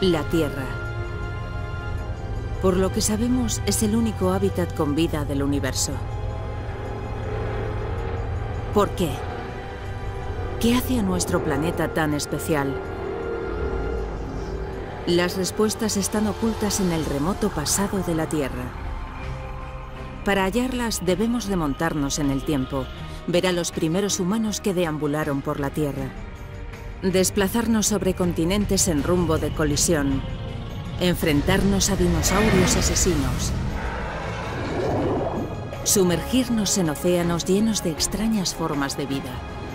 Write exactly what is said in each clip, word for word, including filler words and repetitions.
La Tierra. Por lo que sabemos, es el único hábitat con vida del universo. ¿Por qué? ¿Qué hace a nuestro planeta tan especial? Las respuestas están ocultas en el remoto pasado de la Tierra. Para hallarlas debemos remontarnos en el tiempo, ver a los primeros humanos que deambularon por la Tierra, desplazarnos sobre continentes en rumbo de colisión, enfrentarnos a dinosaurios asesinos, sumergirnos en océanos llenos de extrañas formas de vida,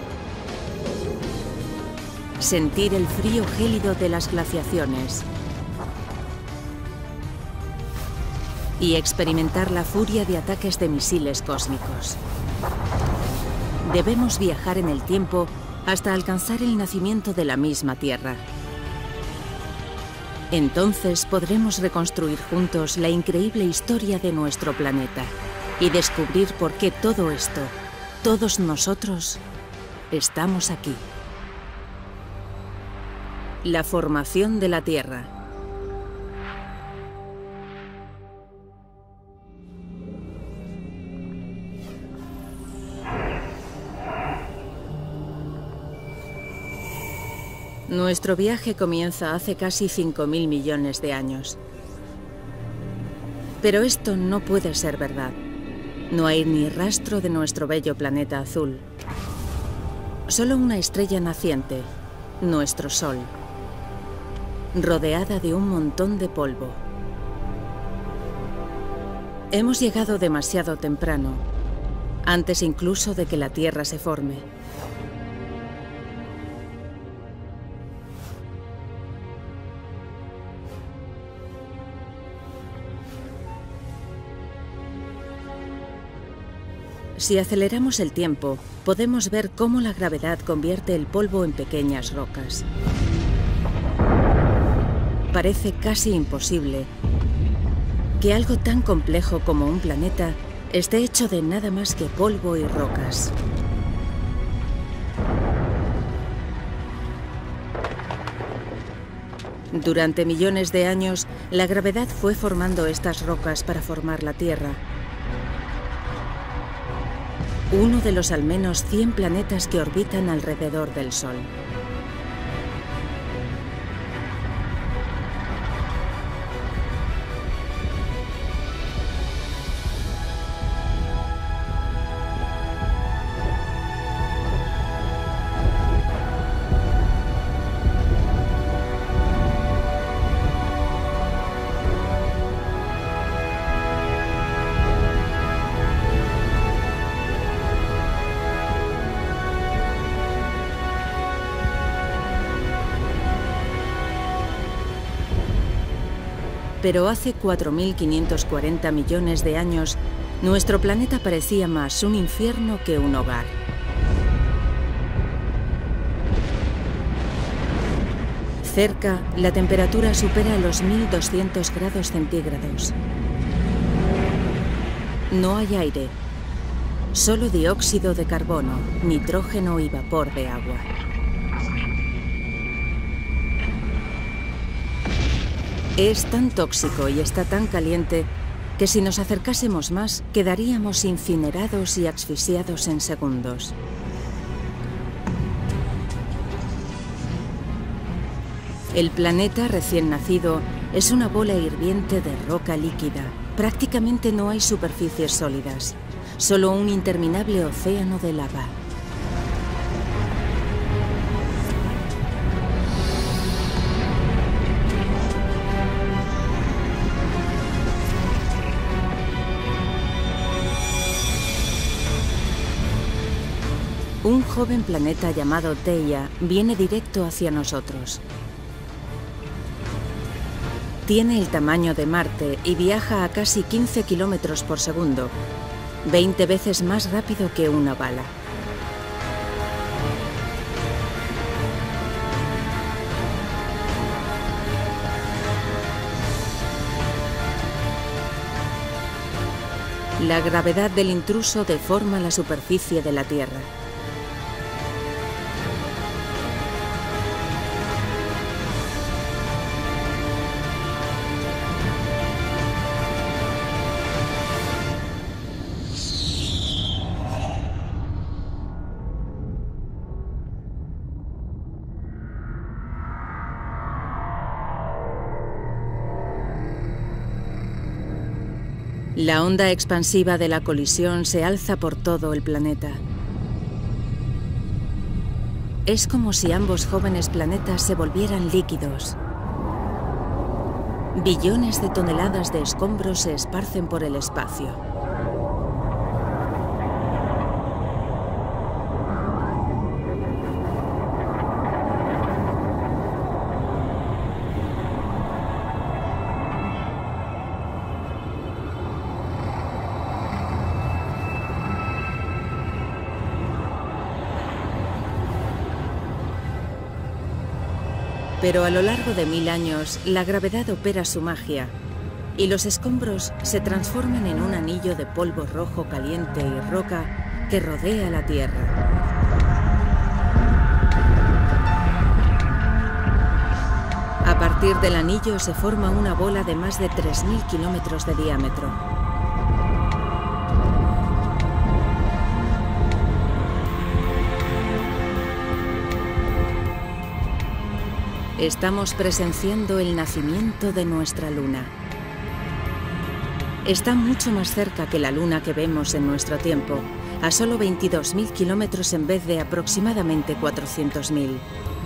sentir el frío gélido de las glaciaciones y experimentar la furia de ataques de misiles cósmicos. Debemos viajar en el tiempo hasta alcanzar el nacimiento de la misma Tierra. Entonces podremos reconstruir juntos la increíble historia de nuestro planeta y descubrir por qué todo esto, todos nosotros, estamos aquí. La formación de la Tierra. Nuestro viaje comienza hace casi cinco mil millones de años. Pero esto no puede ser verdad. No hay ni rastro de nuestro bello planeta azul. Solo una estrella naciente, nuestro Sol, rodeada de un montón de polvo. Hemos llegado demasiado temprano, antes incluso de que la Tierra se forme. Si aceleramos el tiempo, podemos ver cómo la gravedad convierte el polvo en pequeñas rocas. Parece casi imposible que algo tan complejo como un planeta esté hecho de nada más que polvo y rocas. Durante millones de años, la gravedad fue formando estas rocas para formar la Tierra. Uno de los al menos cien planetas que orbitan alrededor del Sol. Pero hace cuatro mil quinientos cuarenta millones de años, nuestro planeta parecía más un infierno que un hogar. Cerca, la temperatura supera los mil doscientos grados centígrados. No hay aire, solo dióxido de carbono, nitrógeno y vapor de agua. Es tan tóxico y está tan caliente que si nos acercásemos más, quedaríamos incinerados y asfixiados en segundos. El planeta recién nacido es una bola hirviente de roca líquida. Prácticamente no hay superficies sólidas, solo un interminable océano de lava. Un joven planeta llamado Theia viene directo hacia nosotros. Tiene el tamaño de Marte y viaja a casi quince kilómetros por segundo, veinte veces más rápido que una bala. La gravedad del intruso deforma la superficie de la Tierra. La onda expansiva de la colisión se alza por todo el planeta. Es como si ambos jóvenes planetas se volvieran líquidos. Billones de toneladas de escombros se esparcen por el espacio. Pero a lo largo de mil años, la gravedad opera su magia y los escombros se transforman en un anillo de polvo rojo caliente y roca que rodea la Tierra. A partir del anillo se forma una bola de más de tres mil kilómetros de diámetro. Estamos presenciando el nacimiento de nuestra luna. Está mucho más cerca que la luna que vemos en nuestro tiempo, a solo veintidós mil kilómetros en vez de aproximadamente cuatrocientos mil.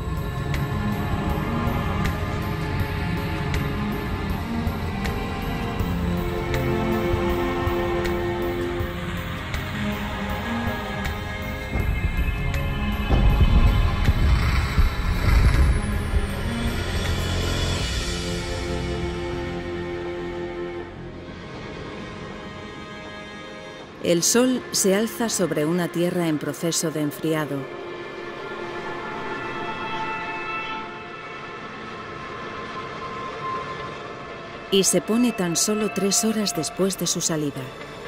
El Sol se alza sobre una Tierra en proceso de enfriado. Y se pone tan solo tres horas después de su salida.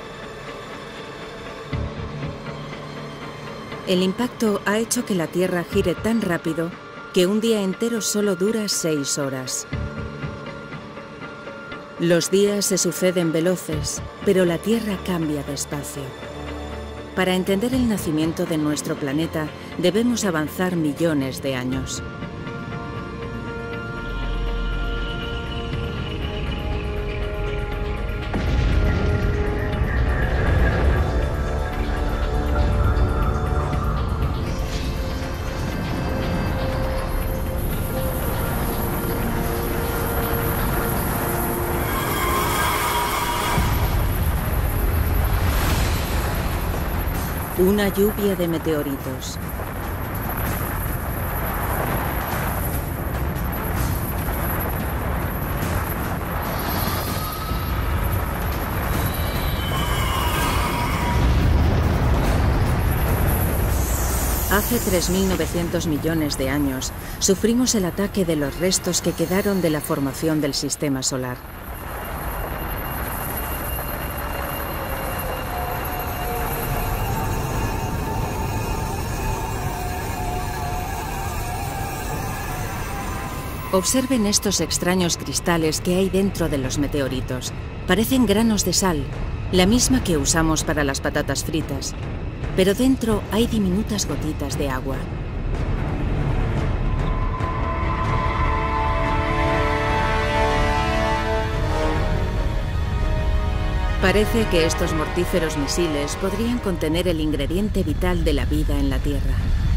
El impacto ha hecho que la Tierra gire tan rápido que un día entero solo dura seis horas. Los días se suceden veloces, pero la Tierra cambia despacio. Para entender el nacimiento de nuestro planeta, debemos avanzar millones de años. Una lluvia de meteoritos. Hace tres mil novecientos millones de años, sufrimos el ataque de los restos que quedaron de la formación del sistema solar. Observen estos extraños cristales que hay dentro de los meteoritos. Parecen granos de sal, la misma que usamos para las patatas fritas. Pero dentro hay diminutas gotitas de agua. Parece que estos mortíferos misiles podrían contener el ingrediente vital de la vida en la Tierra.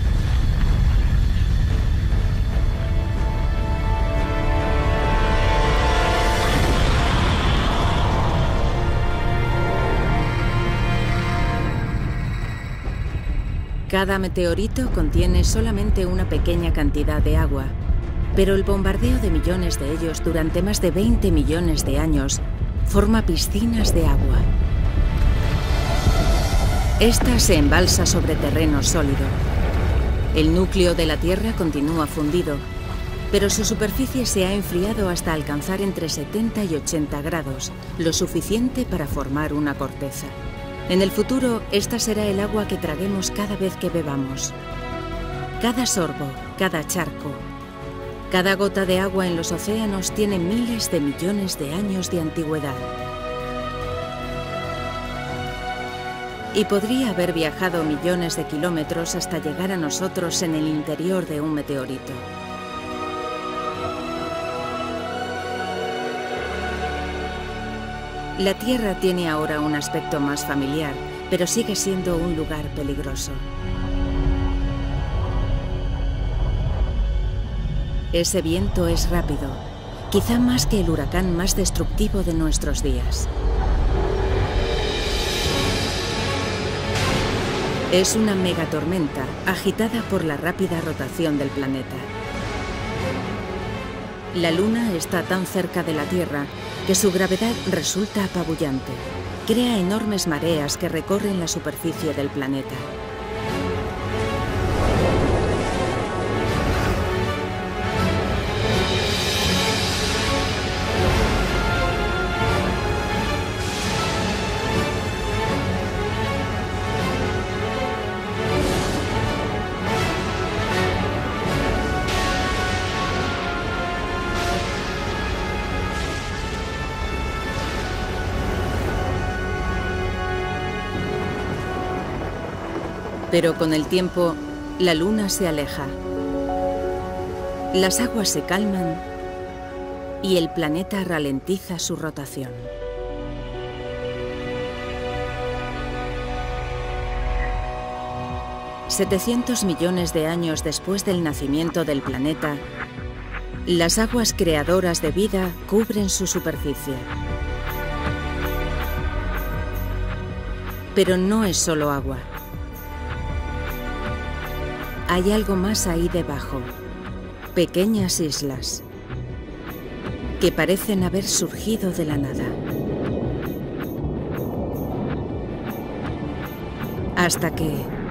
Cada meteorito contiene solamente una pequeña cantidad de agua, pero el bombardeo de millones de ellos durante más de veinte millones de años forma piscinas de agua. Esta se embalsa sobre terreno sólido. El núcleo de la Tierra continúa fundido, pero su superficie se ha enfriado hasta alcanzar entre setenta y ochenta grados, lo suficiente para formar una corteza. En el futuro, esta será el agua que traguemos cada vez que bebamos. Cada sorbo, cada charco, cada gota de agua en los océanos tiene miles de millones de años de antigüedad. Y podría haber viajado millones de kilómetros hasta llegar a nosotros en el interior de un meteorito. La Tierra tiene ahora un aspecto más familiar, pero sigue siendo un lugar peligroso. Ese viento es rápido, quizá más que el huracán más destructivo de nuestros días. Es una megatormenta agitada por la rápida rotación del planeta. La Luna está tan cerca de la Tierra que su gravedad resulta apabullante. Crea enormes mareas que recorren la superficie del planeta. Pero con el tiempo, la Luna se aleja. Las aguas se calman y el planeta ralentiza su rotación. setecientos millones de años después del nacimiento del planeta, las aguas creadoras de vida cubren su superficie. Pero no es solo agua. Hay algo más ahí debajo, pequeñas islas, que parecen haber surgido de la nada. Hasta que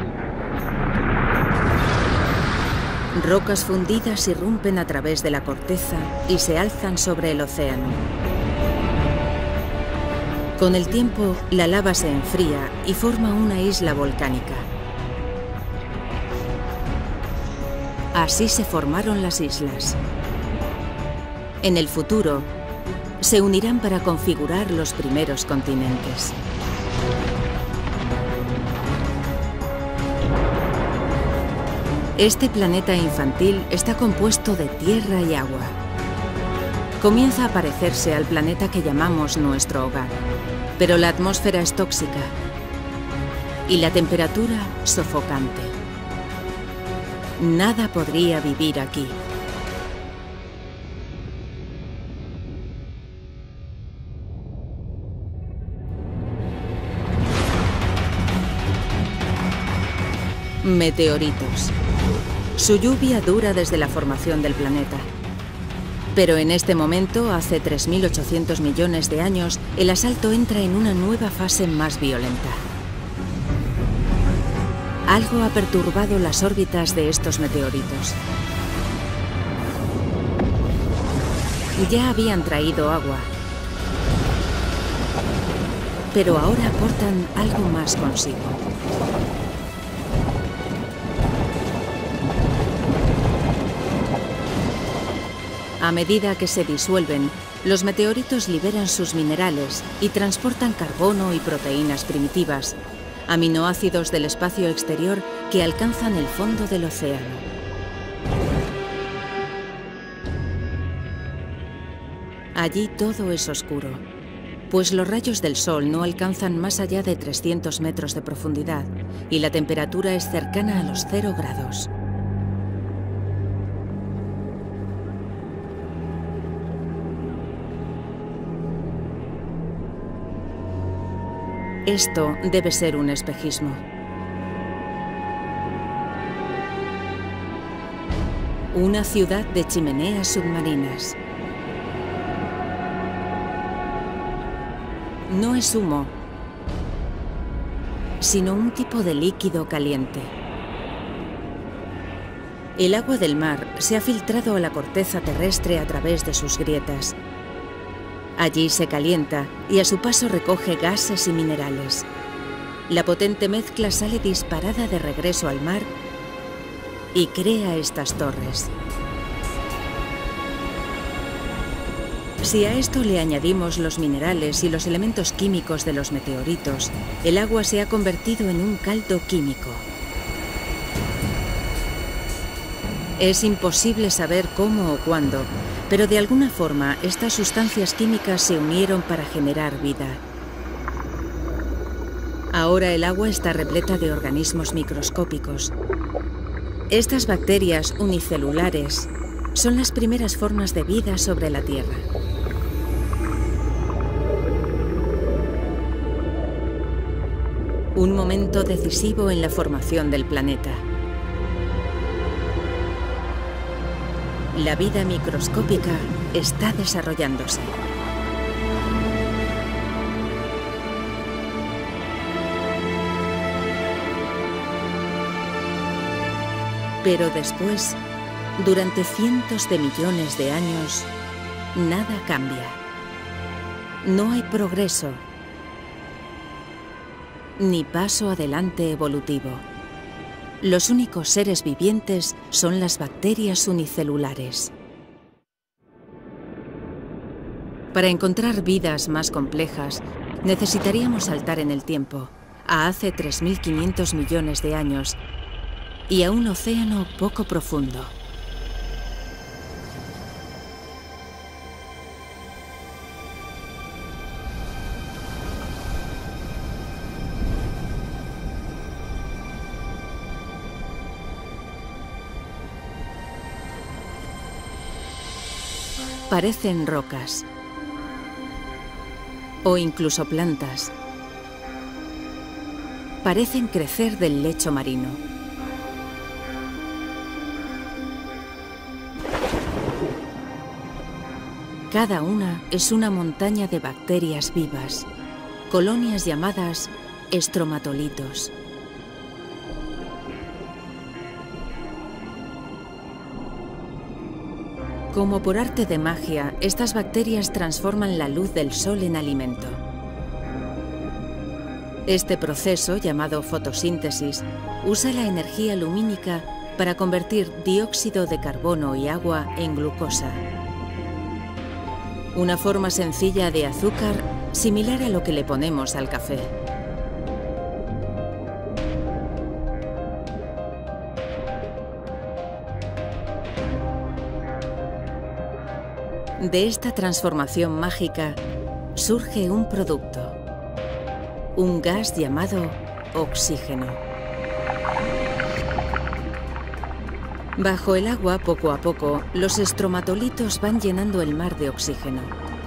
rocas fundidas irrumpen a través de la corteza y se alzan sobre el océano. Con el tiempo, la lava se enfría y forma una isla volcánica. Así se formaron las islas. En el futuro, se unirán para configurar los primeros continentes. Este planeta infantil está compuesto de tierra y agua. Comienza a parecerse al planeta que llamamos nuestro hogar, pero la atmósfera es tóxica y la temperatura sofocante. Nada podría vivir aquí. Meteoritos. Su lluvia dura desde la formación del planeta. Pero en este momento, hace tres mil ochocientos millones de años, el asalto entra en una nueva fase más violenta. Algo ha perturbado las órbitas de estos meteoritos. Ya habían traído agua, pero ahora aportan algo más consigo. A medida que se disuelven, los meteoritos liberan sus minerales y transportan carbono y proteínas primitivas, aminoácidos del espacio exterior que alcanzan el fondo del océano. Allí todo es oscuro, pues los rayos del sol no alcanzan más allá de trescientos metros de profundidad y la temperatura es cercana a los cero grados. Esto debe ser un espejismo. Una ciudad de chimeneas submarinas. No es humo, sino un tipo de líquido caliente. El agua del mar se ha filtrado a la corteza terrestre a través de sus grietas. Allí se calienta y a su paso recoge gases y minerales. La potente mezcla sale disparada de regreso al mar y crea estas torres. Si a esto le añadimos los minerales y los elementos químicos de los meteoritos, el agua se ha convertido en un caldo químico. Es imposible saber cómo o cuándo, Pero de alguna forma, estas sustancias químicas se unieron para generar vida. Ahora el agua está repleta de organismos microscópicos. Estas bacterias unicelulares son las primeras formas de vida sobre la Tierra. Un momento decisivo en la formación del planeta. La vida microscópica está desarrollándose. Pero después, durante cientos de millones de años, nada cambia. No hay progreso, ni paso adelante evolutivo. Los únicos seres vivientes son las bacterias unicelulares. Para encontrar vidas más complejas, necesitaríamos saltar en el tiempo, a hace tres mil quinientos millones de años, y a un océano poco profundo. Parecen rocas, o incluso plantas. Parecen crecer del lecho marino. Cada una es una montaña de bacterias vivas, colonias llamadas estromatolitos. Como por arte de magia, estas bacterias transforman la luz del sol en alimento. Este proceso, llamado fotosíntesis, usa la energía lumínica para convertir dióxido de carbono y agua en glucosa. Una forma sencilla de azúcar similar a lo que le ponemos al café. De esta transformación mágica surge un producto, un gas llamado oxígeno. Bajo el agua, poco a poco, los estromatolitos van llenando el mar de oxígeno.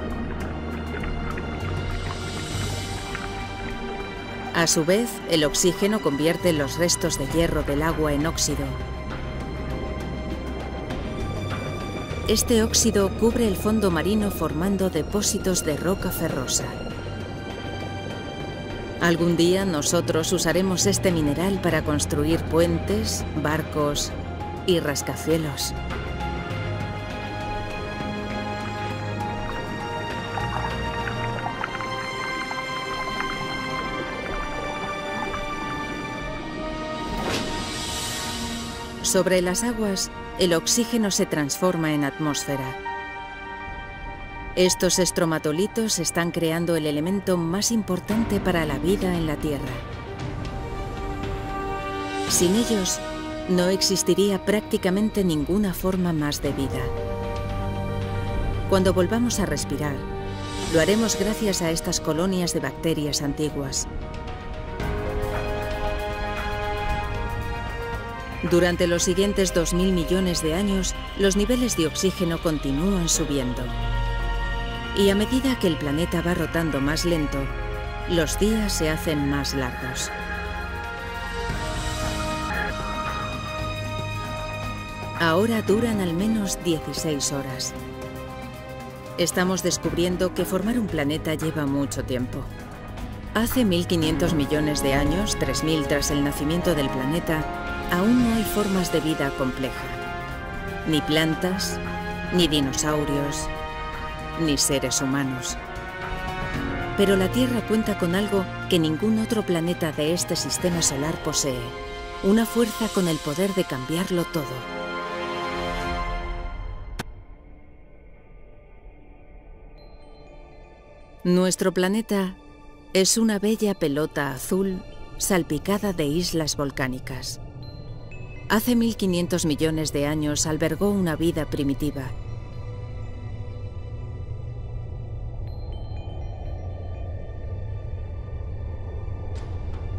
A su vez, el oxígeno convierte los restos de hierro del agua en óxido. Este óxido cubre el fondo marino formando depósitos de roca ferrosa. Algún día nosotros usaremos este mineral para construir puentes, barcos y rascacielos. Sobre las aguas, el oxígeno se transforma en atmósfera. Estos estromatolitos están creando el elemento más importante para la vida en la Tierra. Sin ellos, no existiría prácticamente ninguna forma más de vida. Cuando volvamos a respirar, lo haremos gracias a estas colonias de bacterias antiguas. Durante los siguientes dos mil millones de años, los niveles de oxígeno continúan subiendo. Y a medida que el planeta va rotando más lento, los días se hacen más largos. Ahora duran al menos dieciséis horas. Estamos descubriendo que formar un planeta lleva mucho tiempo. Hace mil quinientos millones de años, tres mil tras el nacimiento del planeta, aún no hay formas de vida compleja. Ni plantas, ni dinosaurios, ni seres humanos. Pero la Tierra cuenta con algo que ningún otro planeta de este sistema solar posee. Una fuerza con el poder de cambiarlo todo. Nuestro planeta es una bella pelota azul salpicada de islas volcánicas. Hace mil quinientos millones de años albergó una vida primitiva.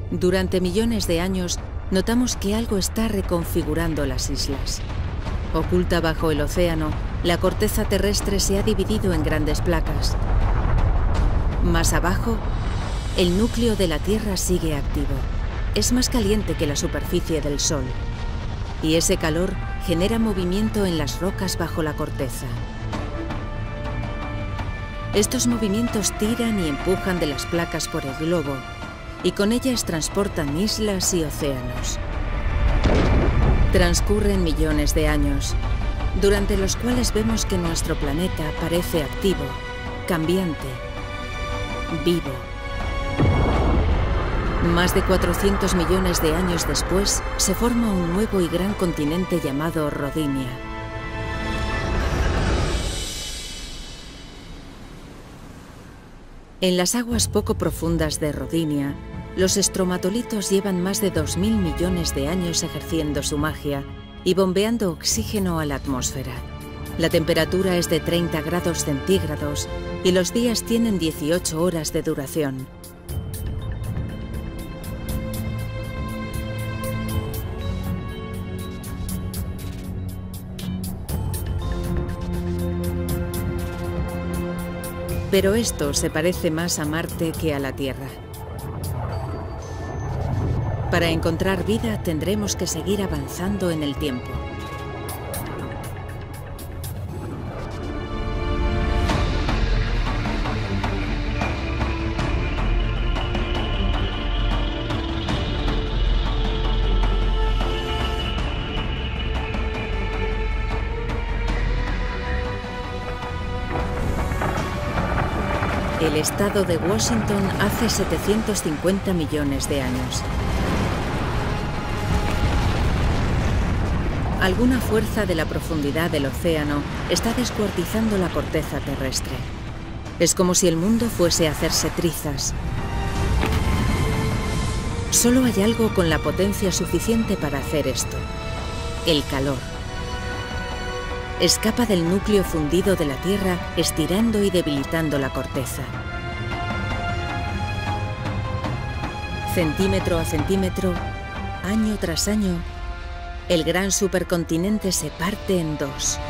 Durante millones de años, notamos que algo está reconfigurando las islas. Oculta bajo el océano, la corteza terrestre se ha dividido en grandes placas. Más abajo, el núcleo de la Tierra sigue activo. Es más caliente que la superficie del Sol. Y ese calor genera movimiento en las rocas bajo la corteza. Estos movimientos tiran y empujan de las placas por el globo, y con ellas transportan islas y océanos. Transcurren millones de años, durante los cuales vemos que nuestro planeta parece activo, cambiante, vivo. Más de cuatrocientos millones de años después, se forma un nuevo y gran continente llamado Rodinia. En las aguas poco profundas de Rodinia, los estromatolitos llevan más de dos mil millones de años ejerciendo su magia y bombeando oxígeno a la atmósfera. La temperatura es de treinta grados centígrados y los días tienen dieciocho horas de duración. Pero esto se parece más a Marte que a la Tierra. Para encontrar vida tendremos que seguir avanzando en el tiempo. El estado de Washington hace setecientos cincuenta millones de años. Alguna fuerza de la profundidad del océano está descuartizando la corteza terrestre. Es como si el mundo fuese a hacerse trizas. Solo hay algo con la potencia suficiente para hacer esto: el calor. Escapa del núcleo fundido de la Tierra, estirando y debilitando la corteza. Centímetro a centímetro, año tras año, el gran supercontinente se parte en dos.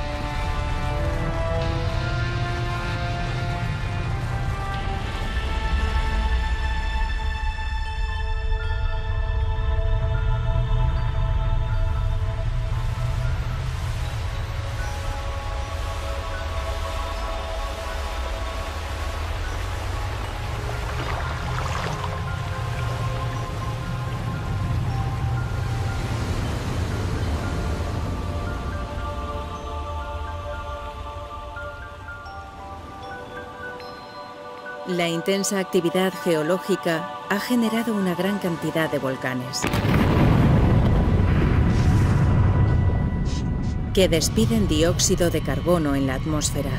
La intensa actividad geológica ha generado una gran cantidad de volcanes que despiden dióxido de carbono en la atmósfera.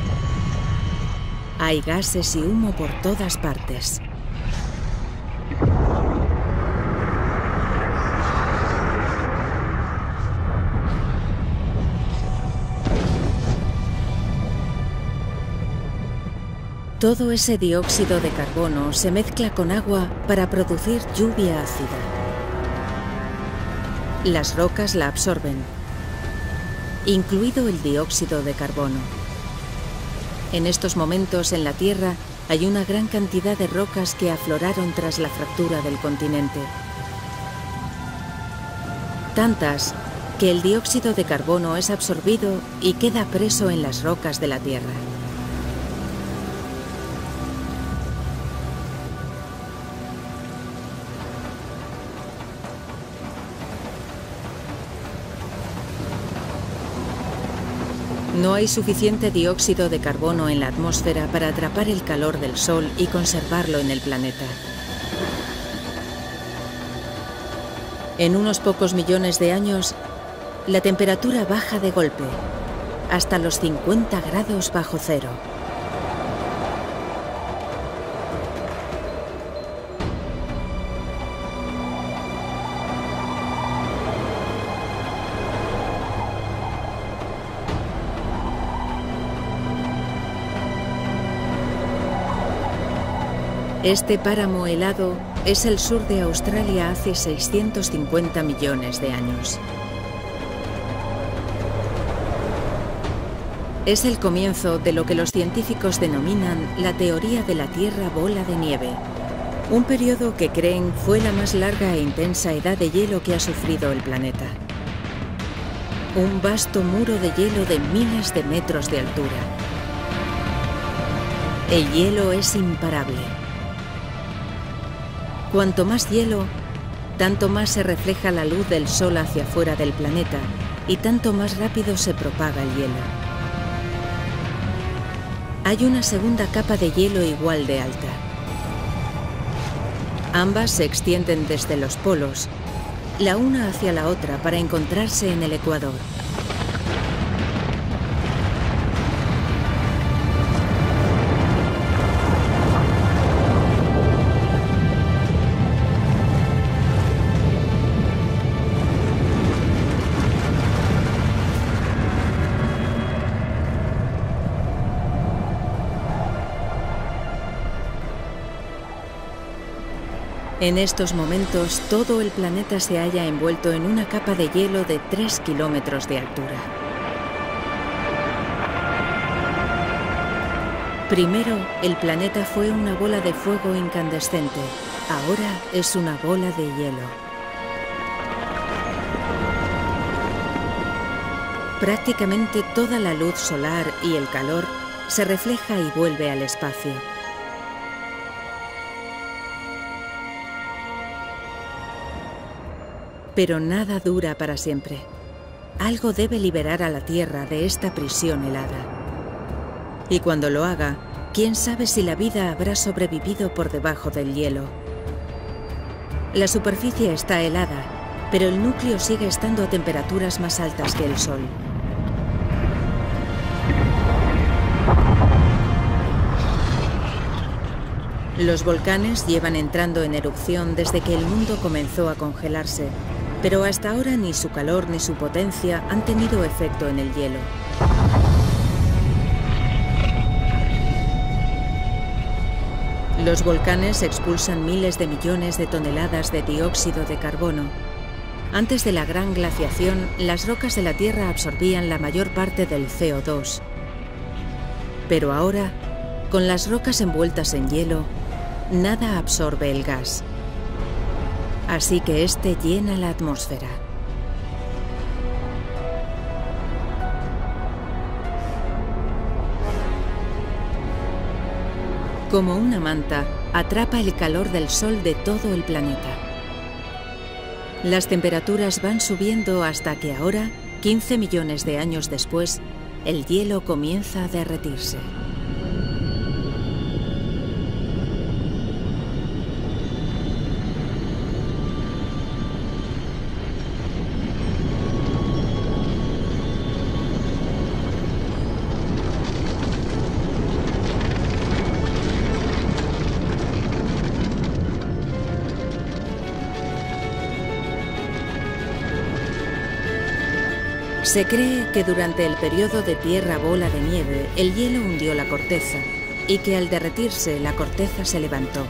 Hay gases y humo por todas partes. Todo ese dióxido de carbono se mezcla con agua para producir lluvia ácida. Las rocas la absorben, incluido el dióxido de carbono. En estos momentos en la Tierra hay una gran cantidad de rocas que afloraron tras la fractura del continente. Tantas que el dióxido de carbono es absorbido y queda preso en las rocas de la Tierra. No hay suficiente dióxido de carbono en la atmósfera para atrapar el calor del Sol y conservarlo en el planeta. En unos pocos millones de años, la temperatura baja de golpe, hasta los cincuenta grados bajo cero. Este páramo helado es el sur de Australia hace seiscientos cincuenta millones de años. Es el comienzo de lo que los científicos denominan la teoría de la Tierra bola de nieve, un periodo que creen fue la más larga e intensa edad de hielo que ha sufrido el planeta. Un vasto muro de hielo de miles de metros de altura. El hielo es imparable. Cuanto más hielo, tanto más se refleja la luz del sol hacia afuera del planeta y tanto más rápido se propaga el hielo. Hay una segunda capa de hielo igual de alta. Ambas se extienden desde los polos, la una hacia la otra para encontrarse en el ecuador. En estos momentos, todo el planeta se halla envuelto en una capa de hielo de tres kilómetros de altura. Primero, el planeta fue una bola de fuego incandescente. Ahora es una bola de hielo. Prácticamente toda la luz solar y el calor se refleja y vuelve al espacio. Pero nada dura para siempre. Algo debe liberar a la Tierra de esta prisión helada. Y cuando lo haga, quién sabe si la vida habrá sobrevivido por debajo del hielo. La superficie está helada, pero el núcleo sigue estando a temperaturas más altas que el Sol. Los volcanes llevan entrando en erupción desde que el mundo comenzó a congelarse. Pero hasta ahora ni su calor ni su potencia han tenido efecto en el hielo. Los volcanes expulsan miles de millones de toneladas de dióxido de carbono. Antes de la gran glaciación, las rocas de la Tierra absorbían la mayor parte del C O dos. Pero ahora, con las rocas envueltas en hielo, nada absorbe el gas. Así que este llena la atmósfera. Como una manta, atrapa el calor del sol de todo el planeta. Las temperaturas van subiendo hasta que ahora, quince millones de años después, el hielo comienza a derretirse. Se cree que durante el periodo de Tierra bola de nieve, el hielo hundió la corteza y que al derretirse la corteza se levantó.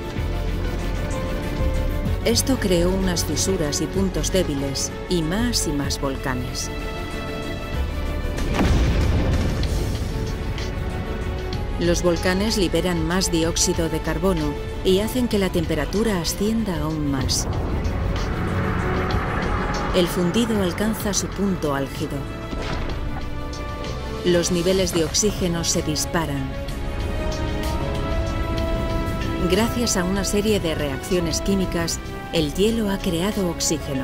Esto creó unas fisuras y puntos débiles y más y más volcanes. Los volcanes liberan más dióxido de carbono y hacen que la temperatura ascienda aún más. El fundido alcanza su punto álgido. Los niveles de oxígeno se disparan. Gracias a una serie de reacciones químicas, el hielo ha creado oxígeno.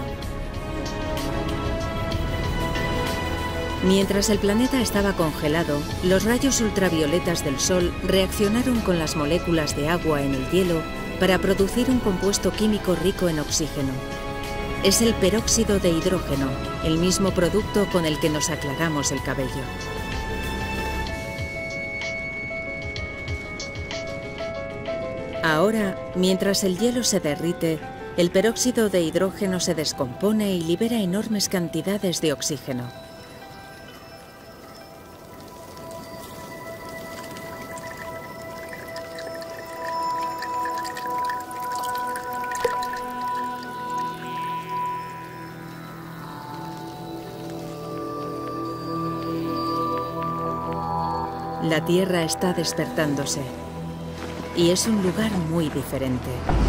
Mientras el planeta estaba congelado, los rayos ultravioletas del Sol reaccionaron con las moléculas de agua en el hielo para producir un compuesto químico rico en oxígeno. Es el peróxido de hidrógeno, el mismo producto con el que nos aclaramos el cabello. Ahora, mientras el hielo se derrite, el peróxido de hidrógeno se descompone y libera enormes cantidades de oxígeno. La Tierra está despertándose y es un lugar muy diferente.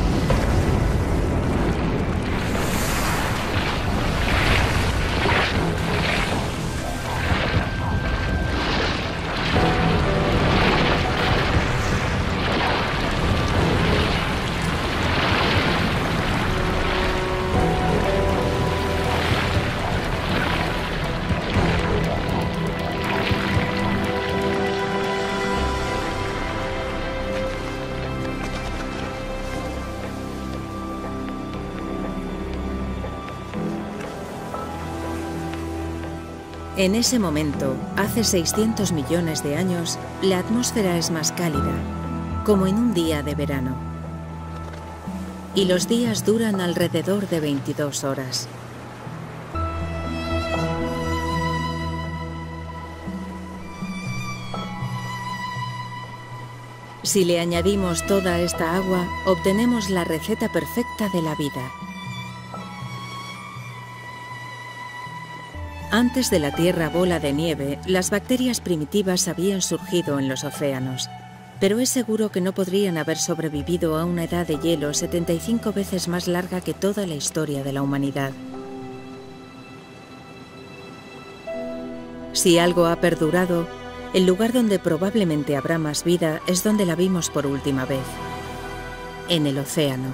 En ese momento, hace seiscientos millones de años, la atmósfera es más cálida, como en un día de verano. Y los días duran alrededor de veintidós horas. Si le añadimos toda esta agua, obtenemos la receta perfecta de la vida. Antes de la Tierra bola de nieve, las bacterias primitivas habían surgido en los océanos, pero es seguro que no podrían haber sobrevivido a una edad de hielo setenta y cinco veces más larga que toda la historia de la humanidad. Si algo ha perdurado, el lugar donde probablemente habrá más vida es donde la vimos por última vez, en el océano.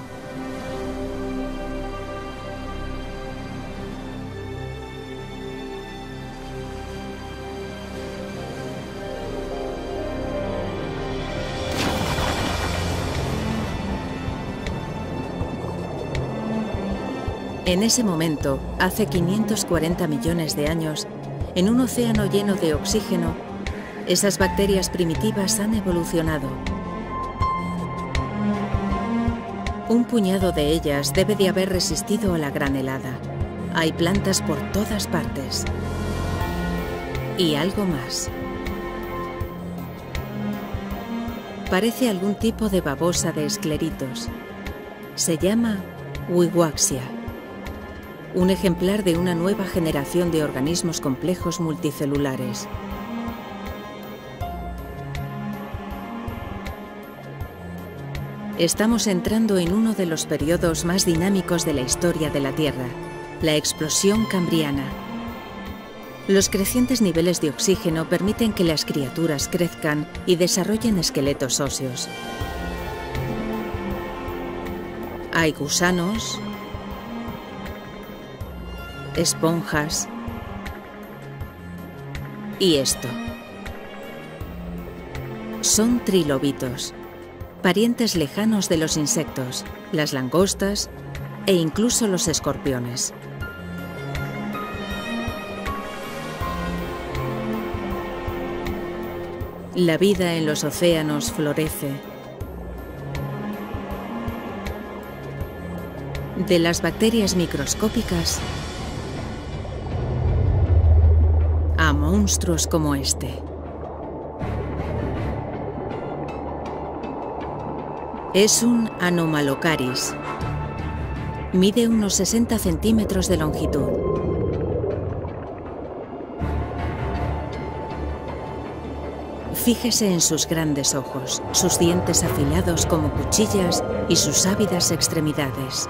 En ese momento, hace quinientos cuarenta millones de años, en un océano lleno de oxígeno, esas bacterias primitivas han evolucionado. Un puñado de ellas debe de haber resistido a la gran helada. Hay plantas por todas partes. Y algo más. Parece algún tipo de babosa de escleritos. Se llama Wiwaxia. Un ejemplar de una nueva generación de organismos complejos multicelulares. Estamos entrando en uno de los periodos más dinámicos de la historia de la Tierra, la explosión cambriana. Los crecientes niveles de oxígeno permiten que las criaturas crezcan y desarrollen esqueletos óseos. Hay gusanos, esponjas y esto. Son trilobitos, parientes lejanos de los insectos, las langostas e incluso los escorpiones. La vida en los océanos florece. De las bacterias microscópicas a monstruos como este. Es un Anomalocaris. Mide unos sesenta centímetros de longitud. Fíjese en sus grandes ojos, sus dientes afilados como cuchillas y sus ávidas extremidades.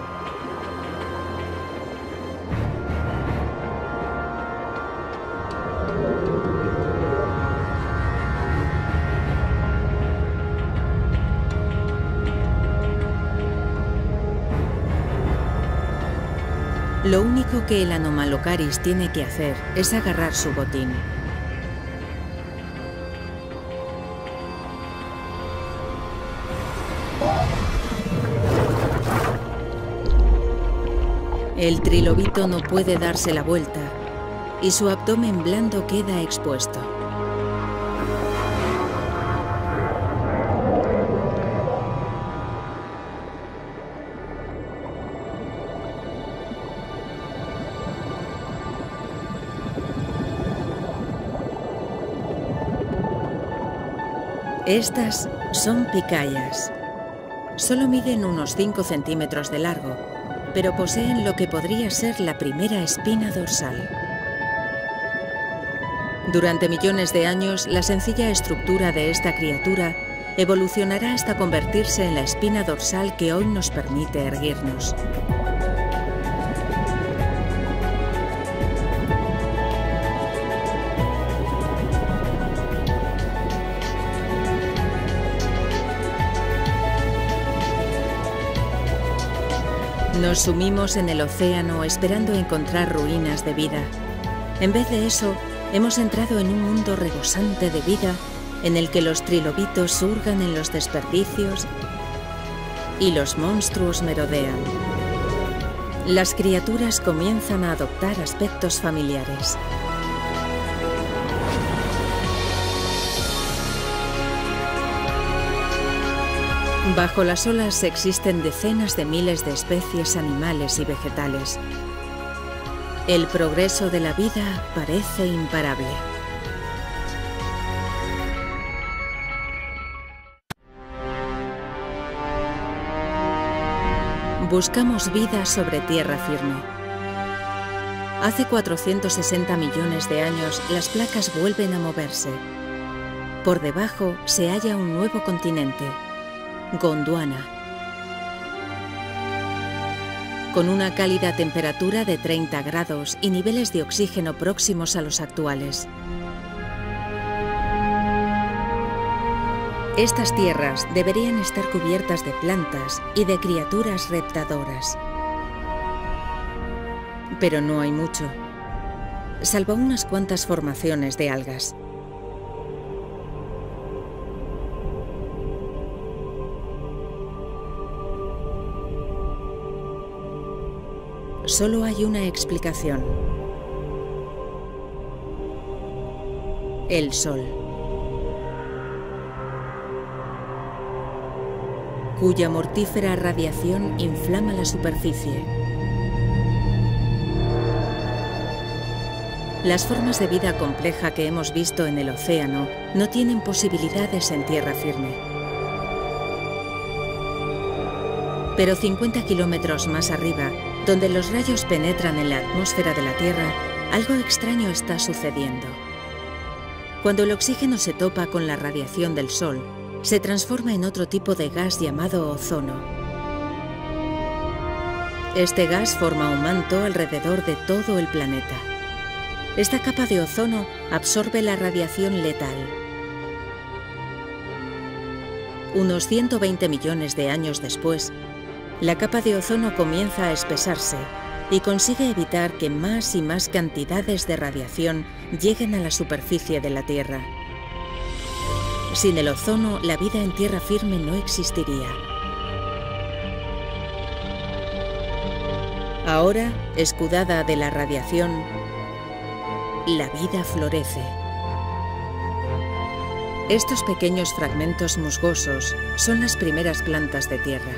Lo único que el Anomalocaris tiene que hacer es agarrar su botín. El trilobito no puede darse la vuelta y su abdomen blando queda expuesto. Estas son picayas. Solo miden unos cinco centímetros de largo, pero poseen lo que podría ser la primera espina dorsal. Durante millones de años, la sencilla estructura de esta criatura evolucionará hasta convertirse en la espina dorsal que hoy nos permite erguirnos. Nos sumimos en el océano esperando encontrar ruinas de vida. En vez de eso, hemos entrado en un mundo rebosante de vida en el que los trilobitos surgan en los desperdicios y los monstruos merodean. Las criaturas comienzan a adoptar aspectos familiares. Bajo las olas existen decenas de miles de especies animales y vegetales. El progreso de la vida parece imparable. Buscamos vida sobre tierra firme. Hace cuatrocientos sesenta millones de años, las placas vuelven a moverse. Por debajo se halla un nuevo continente, Gondwana, con una cálida temperatura de treinta grados y niveles de oxígeno próximos a los actuales. Estas tierras deberían estar cubiertas de plantas y de criaturas reptadoras. Pero no hay mucho, salvo unas cuantas formaciones de algas. Solo hay una explicación: el Sol, cuya mortífera radiación inflama la superficie. Las formas de vida compleja que hemos visto en el océano no tienen posibilidades en tierra firme. Pero cincuenta kilómetros más arriba, donde los rayos penetran en la atmósfera de la Tierra, algo extraño está sucediendo. Cuando el oxígeno se topa con la radiación del Sol, se transforma en otro tipo de gas llamado ozono. Este gas forma un manto alrededor de todo el planeta. Esta capa de ozono absorbe la radiación letal. Unos ciento veinte millones de años después, la capa de ozono comienza a espesarse y consigue evitar que más y más cantidades de radiación lleguen a la superficie de la Tierra. Sin el ozono, la vida en tierra firme no existiría. Ahora, escudada de la radiación, la vida florece. Estos pequeños fragmentos musgosos son las primeras plantas de tierra.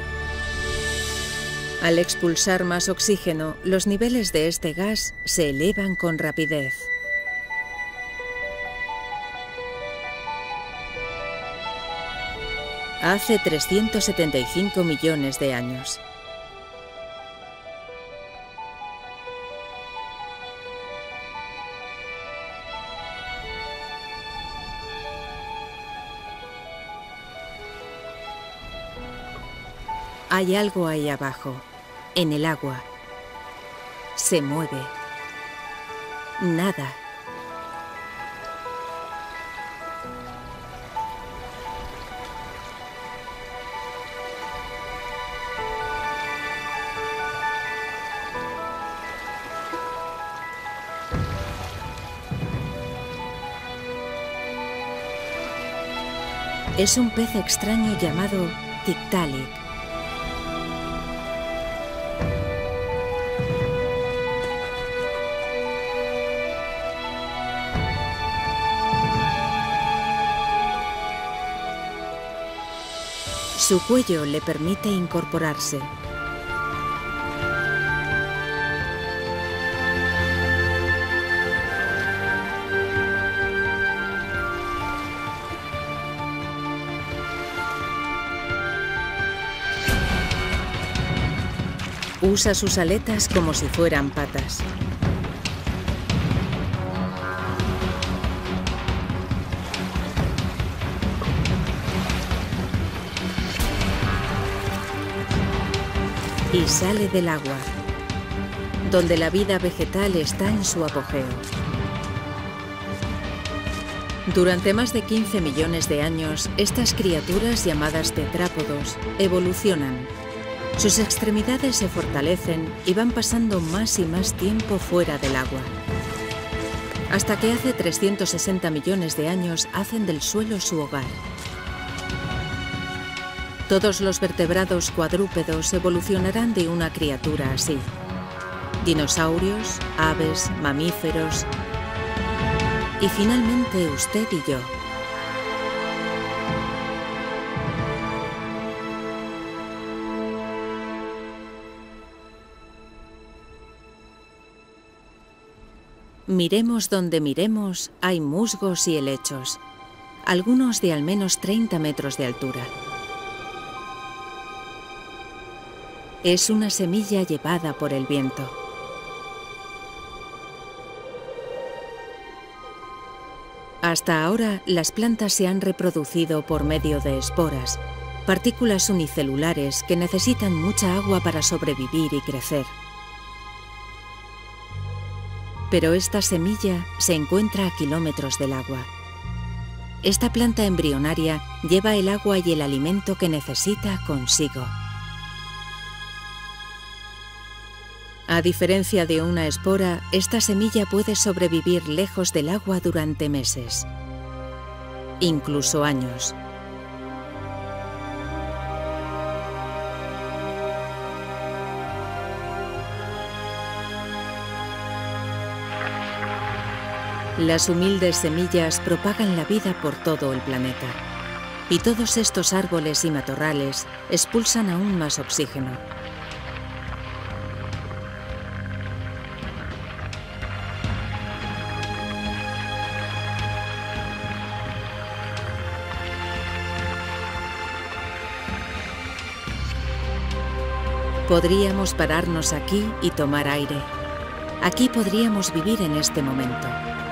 Al expulsar más oxígeno, los niveles de este gas se elevan con rapidez. Hace trescientos setenta y cinco millones de años. Hay algo ahí abajo, en el agua. Se mueve. Nada. Es un pez extraño llamado Tiktaalik. Su cuello le permite incorporarse. Usa sus aletas como si fueran patas. y sale del agua, donde la vida vegetal está en su apogeo. Durante más de quince millones de años, estas criaturas llamadas tetrápodos evolucionan. Sus extremidades se fortalecen y van pasando más y más tiempo fuera del agua, hasta que hace trescientos sesenta millones de años hacen del suelo su hogar. Todos los vertebrados cuadrúpedos evolucionarán de una criatura así. Dinosaurios, aves, mamíferos y finalmente usted y yo. Miremos donde miremos, hay musgos y helechos, algunos de al menos treinta metros de altura. Es una semilla llevada por el viento. Hasta ahora, las plantas se han reproducido por medio de esporas, partículas unicelulares que necesitan mucha agua para sobrevivir y crecer. Pero esta semilla se encuentra a kilómetros del agua. Esta planta embrionaria lleva el agua y el alimento que necesita consigo. A diferencia de una espora, esta semilla puede sobrevivir lejos del agua durante meses, incluso años. Las humildes semillas propagan la vida por todo el planeta, y todos estos árboles y matorrales expulsan aún más oxígeno. Podríamos pararnos aquí y tomar aire. Aquí podríamos vivir en este momento.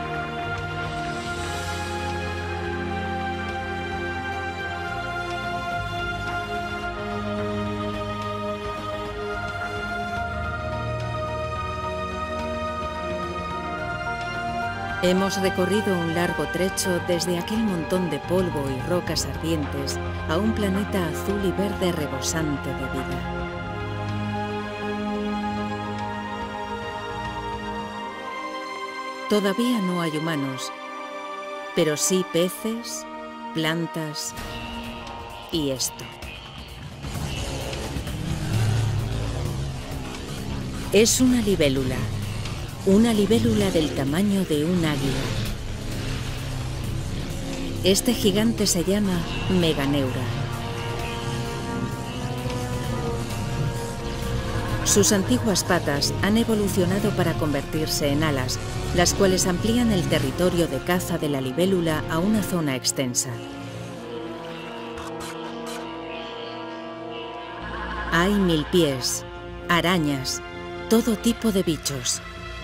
Hemos recorrido un largo trecho desde aquel montón de polvo y rocas ardientes a un planeta azul y verde rebosante de vida. Todavía no hay humanos, pero sí peces, plantas y esto. Es una libélula. Una libélula del tamaño de un águila. Este gigante se llama Meganeura. Sus antiguas patas han evolucionado para convertirse en alas, las cuales amplían el territorio de caza de la libélula a una zona extensa. Hay milpiés, arañas, todo tipo de bichos.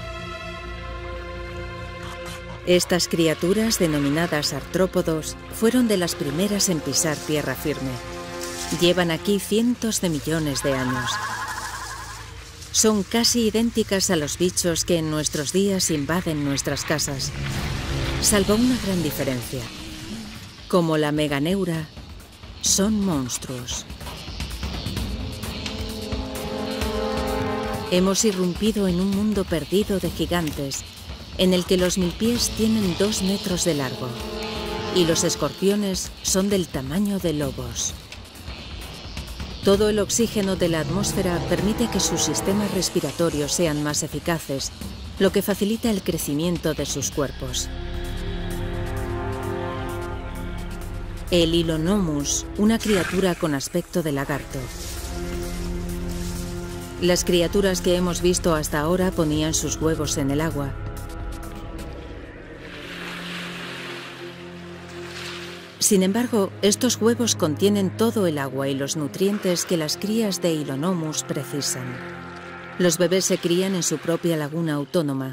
Estas criaturas, denominadas artrópodos, fueron de las primeras en pisar tierra firme. Llevan aquí cientos de millones de años. Son casi idénticas a los bichos que en nuestros días invaden nuestras casas, salvo una gran diferencia. Como la Meganeura, son monstruos. Hemos irrumpido en un mundo perdido de gigantes, en el que los milpiés tienen dos metros de largo y los escorpiones son del tamaño de lobos. Todo el oxígeno de la atmósfera permite que sus sistemas respiratorios sean más eficaces, lo que facilita el crecimiento de sus cuerpos. El Hylonomus, una criatura con aspecto de lagarto. Las criaturas que hemos visto hasta ahora ponían sus huevos en el agua. Sin embargo, estos huevos contienen todo el agua y los nutrientes que las crías de Hylonomus precisan. Los bebés se crían en su propia laguna autónoma.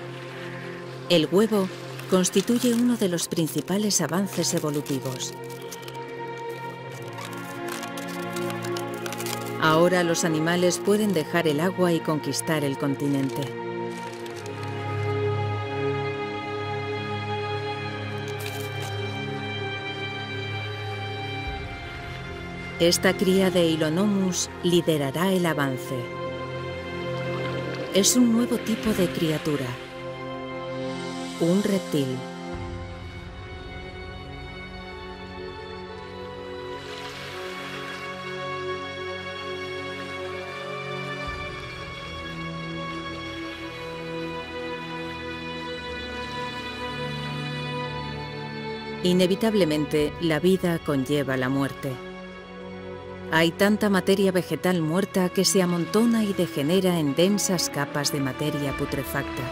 El huevo constituye uno de los principales avances evolutivos. Ahora los animales pueden dejar el agua y conquistar el continente. Esta cría de Hylonomus liderará el avance. Es un nuevo tipo de criatura, un reptil. Inevitablemente, la vida conlleva la muerte. Hay tanta materia vegetal muerta que se amontona y degenera en densas capas de materia putrefacta.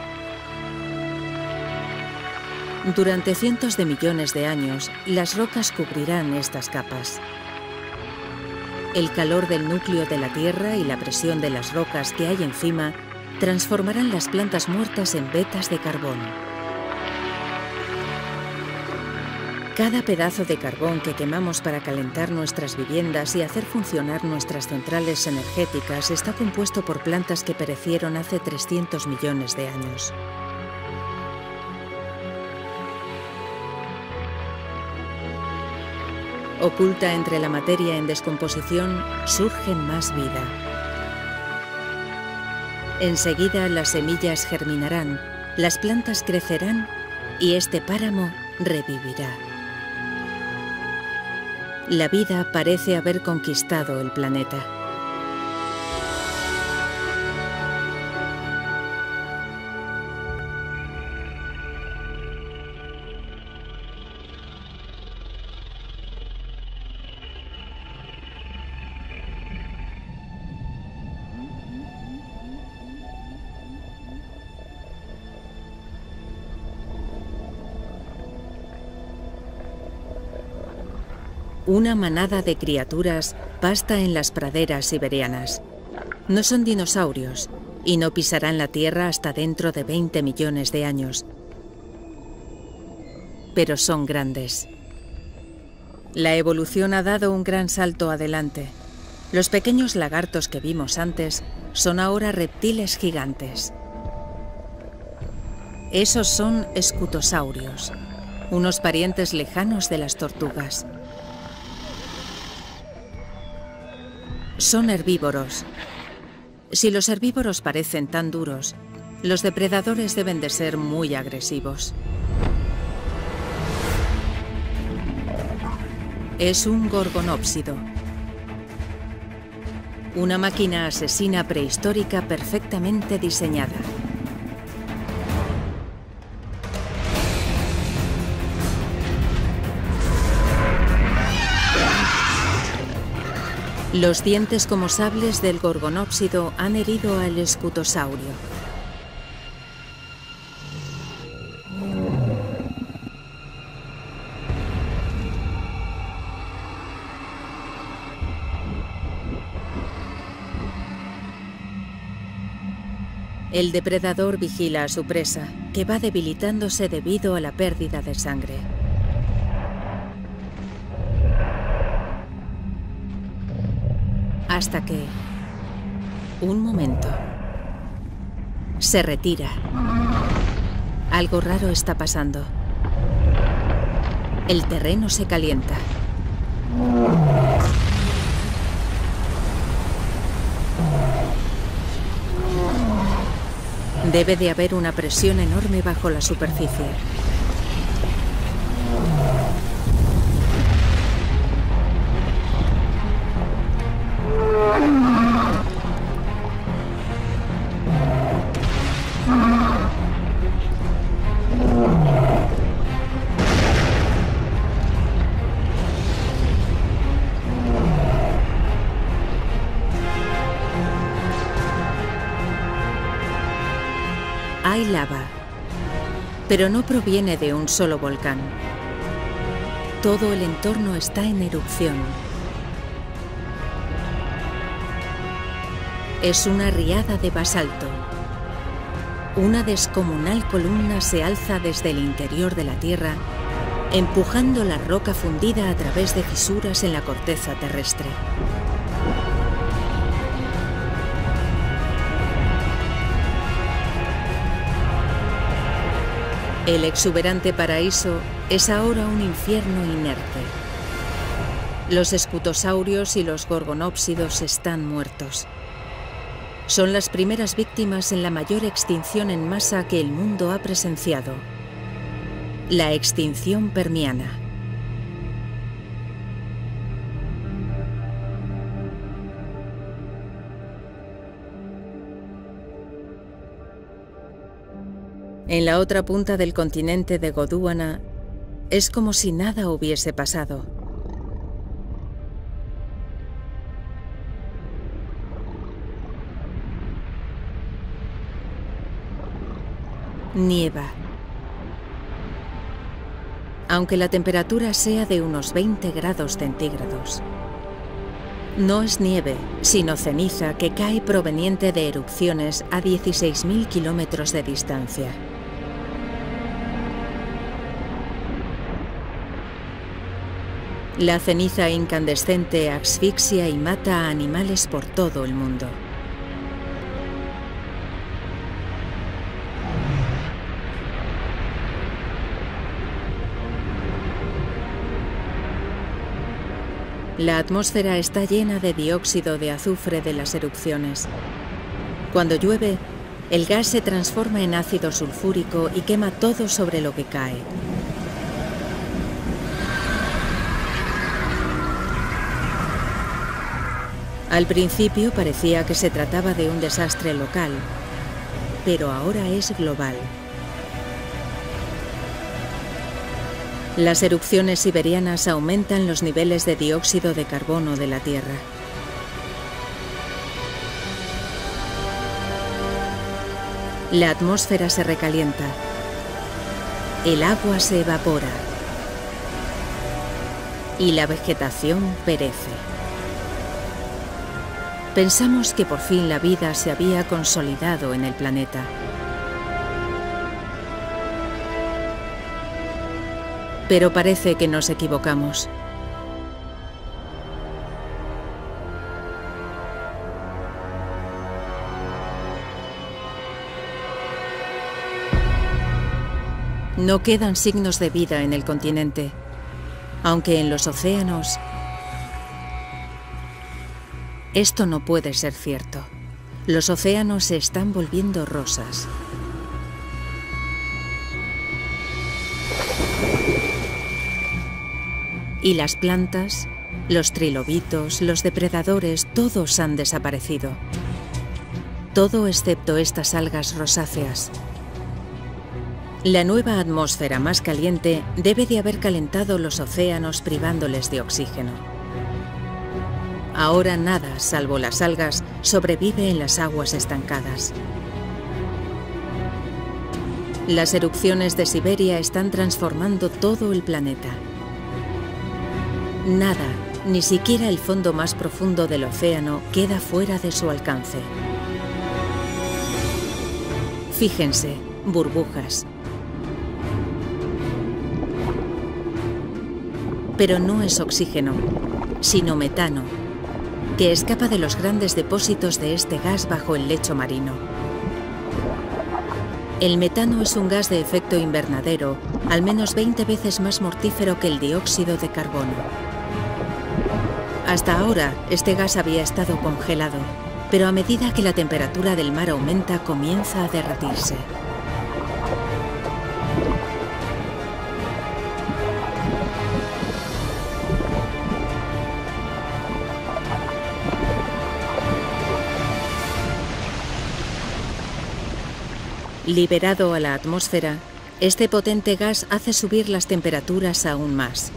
Durante cientos de millones de años, las rocas cubrirán estas capas. El calor del núcleo de la Tierra y la presión de las rocas que hay encima transformarán las plantas muertas en vetas de carbón. Cada pedazo de carbón que quemamos para calentar nuestras viviendas y hacer funcionar nuestras centrales energéticas está compuesto por plantas que perecieron hace trescientos millones de años. Oculta entre la materia en descomposición, surge más vida. Enseguida las semillas germinarán, las plantas crecerán y este páramo revivirá. La vida parece haber conquistado el planeta. Una manada de criaturas pasta en las praderas siberianas. No son dinosaurios y no pisarán la Tierra hasta dentro de veinte millones de años. Pero son grandes. La evolución ha dado un gran salto adelante. Los pequeños lagartos que vimos antes son ahora reptiles gigantes. Esos son escutosaurios, unos parientes lejanos de las tortugas. Son herbívoros. Si los herbívoros parecen tan duros, los depredadores deben de ser muy agresivos. Es un gorgonópsido. Una máquina asesina prehistórica perfectamente diseñada. Los dientes como sables del gorgonópsido han herido al escutosaurio. El depredador vigila a su presa, que va debilitándose debido a la pérdida de sangre. Hasta que... un momento. Se retira. Algo raro está pasando. El terreno se calienta. Debe de haber una presión enorme bajo la superficie. Hay lava, pero no proviene de un solo volcán. Todo el entorno está en erupción. Es una riada de basalto. Una descomunal columna se alza desde el interior de la Tierra, empujando la roca fundida a través de fisuras en la corteza terrestre. El exuberante paraíso es ahora un infierno inerte. Los escutosaurios y los gorgonópsidos están muertos. Son las primeras víctimas en la mayor extinción en masa que el mundo ha presenciado. La extinción permiana. En la otra punta del continente de Gondwana es como si nada hubiese pasado. Nieva. Aunque la temperatura sea de unos veinte grados centígrados. No es nieve, sino ceniza que cae proveniente de erupciones a dieciséis mil kilómetros de distancia. La ceniza incandescente asfixia y mata a animales por todo el mundo. La atmósfera está llena de dióxido de azufre de las erupciones. Cuando llueve, el gas se transforma en ácido sulfúrico y quema todo sobre lo que cae. Al principio parecía que se trataba de un desastre local, pero ahora es global. Las erupciones siberianas aumentan los niveles de dióxido de carbono de la Tierra. La atmósfera se recalienta. El agua se evapora. Y la vegetación perece. Pensamos que por fin la vida se había consolidado en el planeta. Pero parece que nos equivocamos. No quedan signos de vida en el continente, aunque en los océanos esto no puede ser cierto. Los océanos se están volviendo rosas. Y las plantas, los trilobitos, los depredadores, todos han desaparecido. Todo excepto estas algas rosáceas. La nueva atmósfera más caliente debe de haber calentado los océanos privándoles de oxígeno. Ahora nada, salvo las algas, sobrevive en las aguas estancadas. Las erupciones de Siberia están transformando todo el planeta. Nada, ni siquiera el fondo más profundo del océano, queda fuera de su alcance. Fíjense, burbujas. Pero no es oxígeno, sino metano, que escapa de los grandes depósitos de este gas bajo el lecho marino. El metano es un gas de efecto invernadero, al menos veinte veces más mortífero que el dióxido de carbono. Hasta ahora, este gas había estado congelado, pero a medida que la temperatura del mar aumenta, comienza a derretirse. Liberado a la atmósfera, este potente gas hace subir las temperaturas aún más.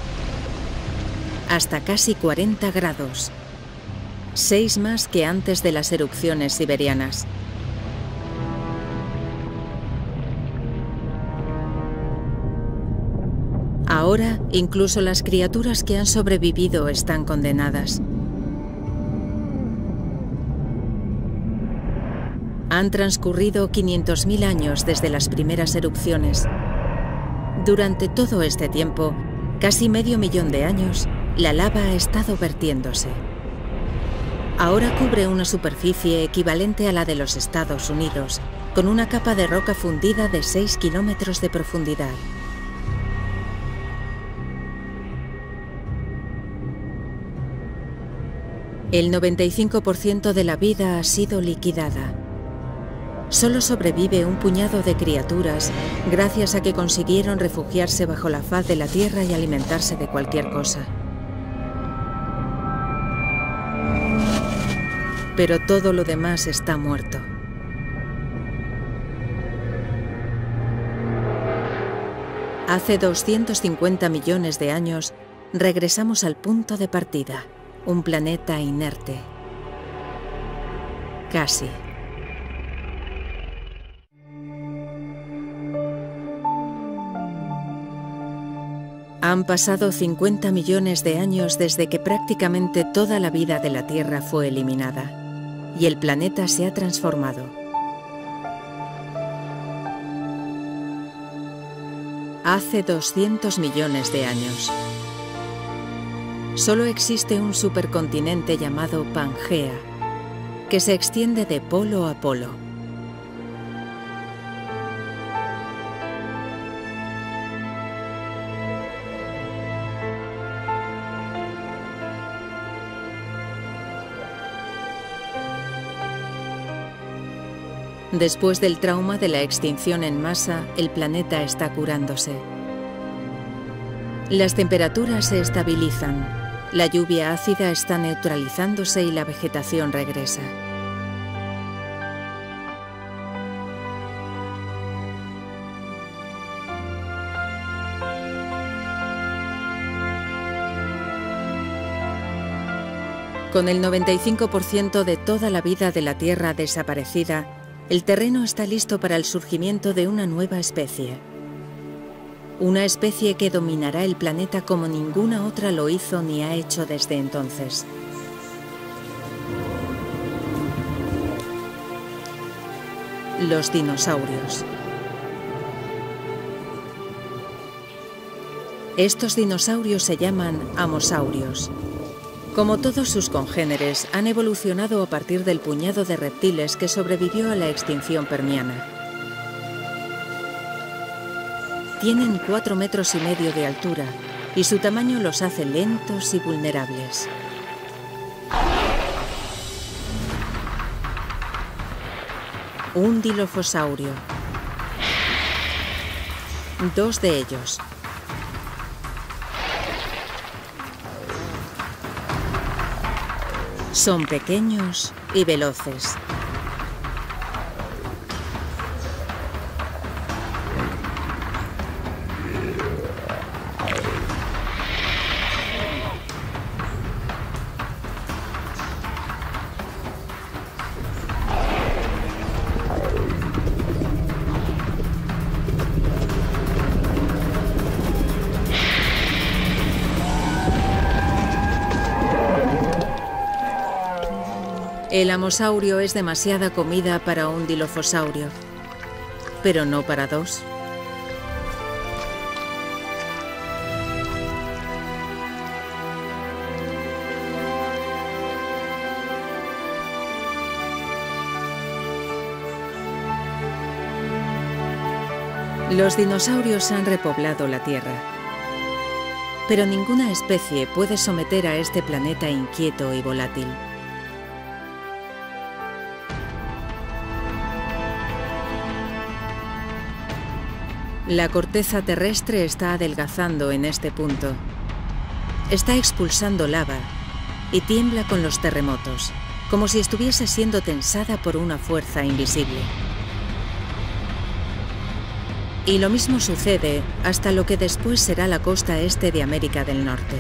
Hasta casi cuarenta grados. Seis más que antes de las erupciones siberianas. Ahora, incluso las criaturas que han sobrevivido están condenadas. Han transcurrido quinientos mil años desde las primeras erupciones. Durante todo este tiempo, casi medio millón de años, la lava ha estado vertiéndose. Ahora cubre una superficie equivalente a la de los Estados Unidos, con una capa de roca fundida de seis kilómetros de profundidad. El noventa y cinco por ciento de la vida ha sido liquidada. Solo sobrevive un puñado de criaturas gracias a que consiguieron refugiarse bajo la faz de la Tierra y alimentarse de cualquier cosa. Pero todo lo demás está muerto. Hace doscientos cincuenta millones de años regresamos al punto de partida, un planeta inerte. Casi. Han pasado cincuenta millones de años desde que prácticamente toda la vida de la Tierra fue eliminada, y el planeta se ha transformado. Hace doscientos millones de años. Solo existe un supercontinente llamado Pangea, que se extiende de polo a polo. Después del trauma de la extinción en masa, el planeta está curándose. Las temperaturas se estabilizan, la lluvia ácida está neutralizándose y la vegetación regresa. Con el noventa y cinco por ciento de toda la vida de la Tierra desaparecida, el terreno está listo para el surgimiento de una nueva especie. Una especie que dominará el planeta como ninguna otra lo hizo ni ha hecho desde entonces. Los dinosaurios. Estos dinosaurios se llaman amosaurios. Como todos sus congéneres, han evolucionado a partir del puñado de reptiles que sobrevivió a la extinción permiana. Tienen cuatro metros y medio de altura y su tamaño los hace lentos y vulnerables. Un dilofosaurio. Dos de ellos. Son pequeños y veloces. El amosaurio es demasiada comida para un dilofosaurio, pero no para dos. Los dinosaurios han repoblado la Tierra, pero ninguna especie puede someter a este planeta inquieto y volátil. La corteza terrestre está adelgazando en este punto. Está expulsando lava y tiembla con los terremotos, como si estuviese siendo tensada por una fuerza invisible. Y lo mismo sucede hasta lo que después será la costa este de América del Norte.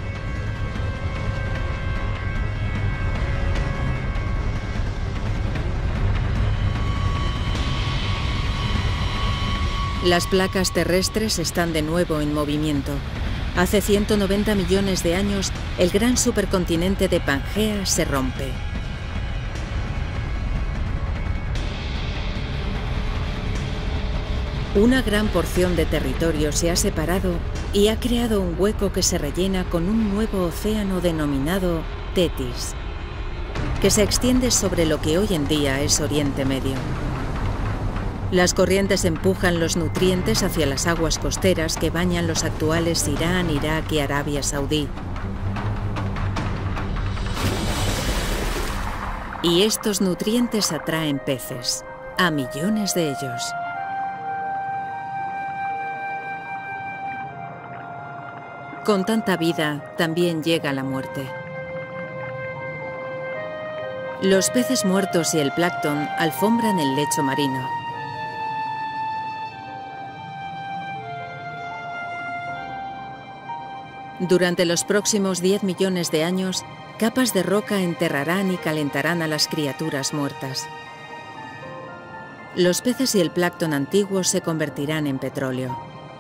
Las placas terrestres están de nuevo en movimiento. Hace ciento noventa millones de años, el gran supercontinente de Pangea se rompe. Una gran porción de territorio se ha separado y ha creado un hueco que se rellena con un nuevo océano denominado Tetis, que se extiende sobre lo que hoy en día es Oriente Medio. Las corrientes empujan los nutrientes hacia las aguas costeras que bañan los actuales Irán, Irak y Arabia Saudí. Y estos nutrientes atraen peces, a millones de ellos. Con tanta vida, también llega la muerte. Los peces muertos y el plancton alfombran el lecho marino. Durante los próximos diez millones de años, capas de roca enterrarán y calentarán a las criaturas muertas. Los peces y el plancton antiguos se convertirán en petróleo.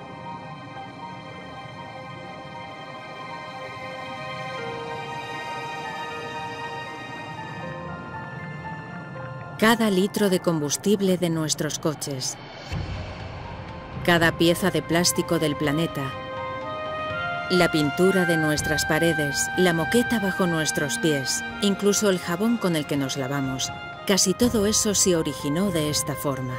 Cada litro de combustible de nuestros coches, cada pieza de plástico del planeta, la pintura de nuestras paredes, la moqueta bajo nuestros pies, incluso el jabón con el que nos lavamos, casi todo eso se originó de esta forma.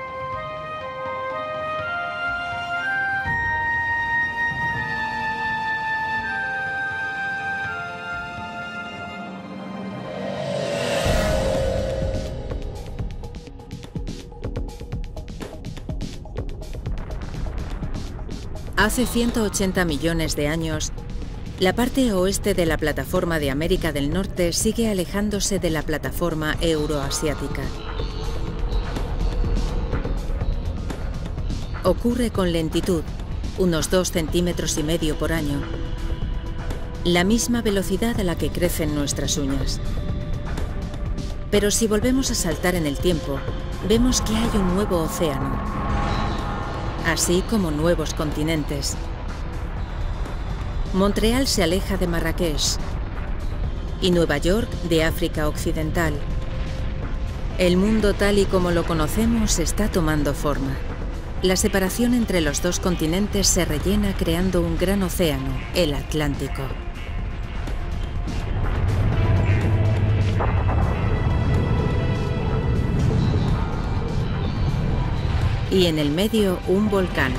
Hace ciento ochenta millones de años, la parte oeste de la plataforma de América del Norte sigue alejándose de la plataforma euroasiática. Ocurre con lentitud, unos dos centímetros y medio por año, la misma velocidad a la que crecen nuestras uñas. Pero si volvemos a saltar en el tiempo, vemos que hay un nuevo océano, así como nuevos continentes. Montreal se aleja de Marrakech y Nueva York de África Occidental. El mundo tal y como lo conocemos está tomando forma. La separación entre los dos continentes se rellena creando un gran océano, el Atlántico. Y en el medio, un volcán.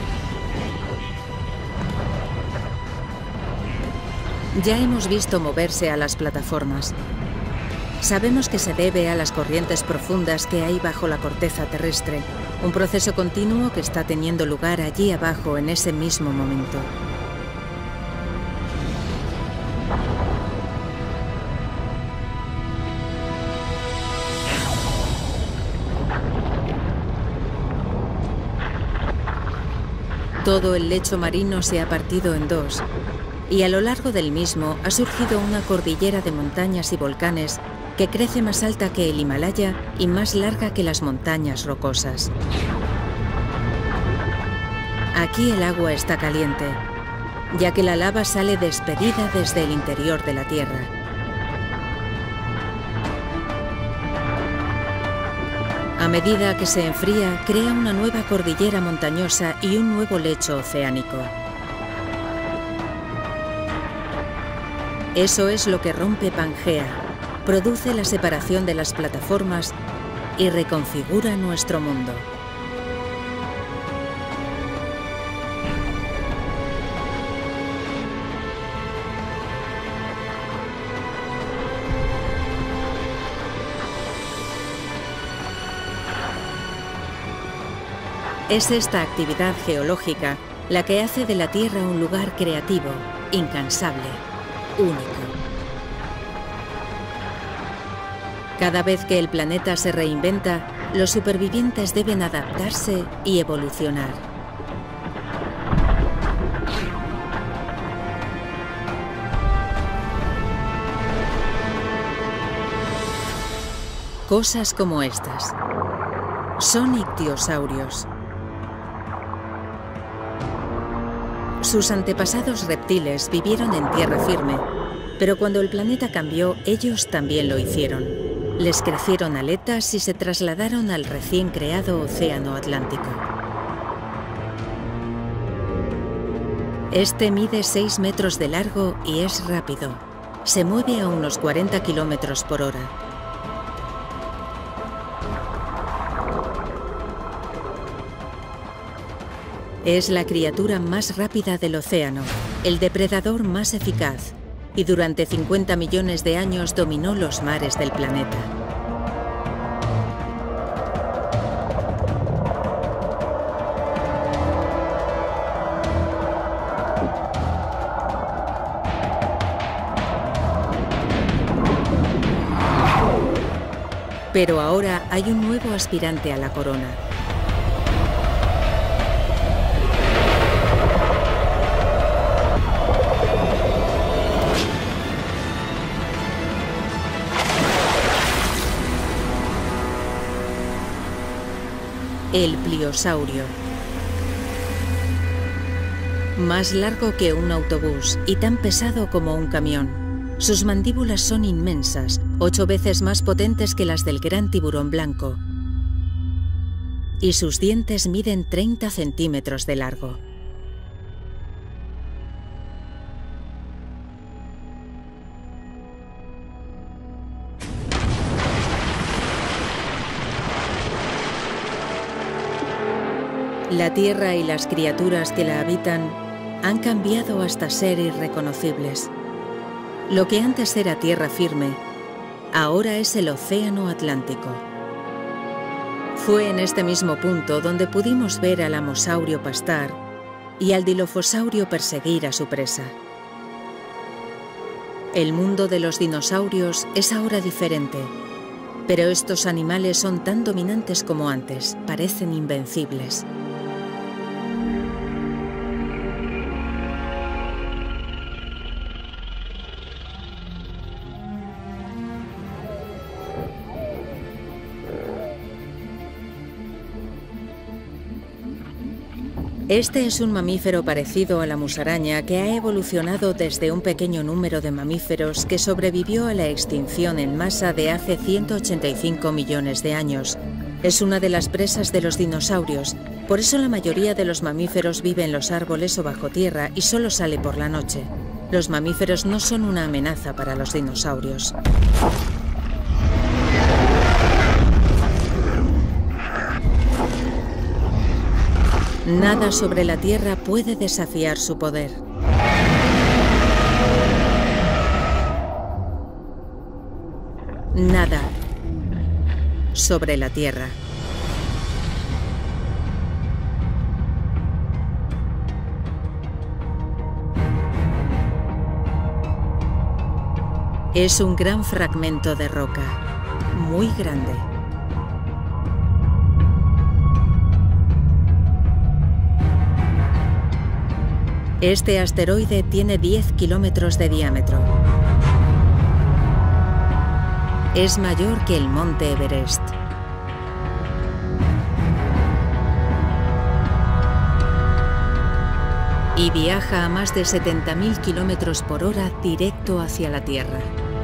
Ya hemos visto moverse a las plataformas. Sabemos que se debe a las corrientes profundas que hay bajo la corteza terrestre, un proceso continuo que está teniendo lugar allí abajo en ese mismo momento. Todo el lecho marino se ha partido en dos, y a lo largo del mismo ha surgido una cordillera de montañas y volcanes que crece más alta que el Himalaya y más larga que las montañas rocosas. Aquí el agua está caliente, ya que la lava sale despedida desde el interior de la Tierra. A medida que se enfría, crea una nueva cordillera montañosa y un nuevo lecho oceánico. Eso es lo que rompe Pangea, produce la separación de las plataformas y reconfigura nuestro mundo. Es esta actividad geológica la que hace de la Tierra un lugar creativo, incansable, único. Cada vez que el planeta se reinventa, los supervivientes deben adaptarse y evolucionar. Cosas como estas. Son ictiosaurios. Sus antepasados reptiles vivieron en tierra firme, pero cuando el planeta cambió, ellos también lo hicieron. Les crecieron aletas y se trasladaron al recién creado Océano Atlántico. Este mide seis metros de largo y es rápido. Se mueve a unos cuarenta kilómetros por hora. Es la criatura más rápida del océano, el depredador más eficaz, y durante cincuenta millones de años dominó los mares del planeta. Pero ahora hay un nuevo aspirante a la corona. El pliosaurio. Más largo que un autobús y tan pesado como un camión. Sus mandíbulas son inmensas, ocho veces más potentes que las del gran tiburón blanco. Y sus dientes miden treinta centímetros de largo. La Tierra y las criaturas que la habitan han cambiado hasta ser irreconocibles. Lo que antes era tierra firme, ahora es el océano Atlántico. Fue en este mismo punto donde pudimos ver al amosaurio pastar y al dilofosaurio perseguir a su presa. El mundo de los dinosaurios es ahora diferente, pero estos animales son tan dominantes como antes, parecen invencibles. Este es un mamífero parecido a la musaraña que ha evolucionado desde un pequeño número de mamíferos que sobrevivió a la extinción en masa de hace ciento ochenta y cinco millones de años. Es una de las presas de los dinosaurios, por eso la mayoría de los mamíferos vive en los árboles o bajo tierra y solo sale por la noche. Los mamíferos no son una amenaza para los dinosaurios. Nada sobre la Tierra puede desafiar su poder. Nada sobre la Tierra. Es un gran fragmento de roca, muy grande. Este asteroide tiene diez kilómetros de diámetro. Es mayor que el monte Everest. Y viaja a más de setenta mil kilómetros por hora directo hacia la Tierra.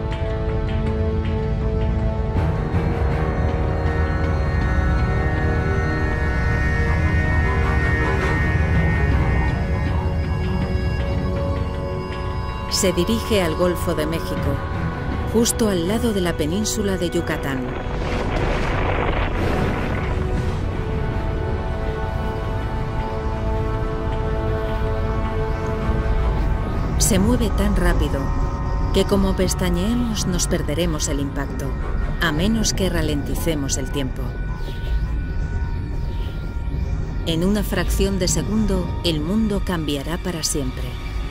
Se dirige al Golfo de México, justo al lado de la península de Yucatán. Se mueve tan rápido que como pestañeemos nos perderemos el impacto, a menos que ralenticemos el tiempo. En una fracción de segundo, el mundo cambiará para siempre.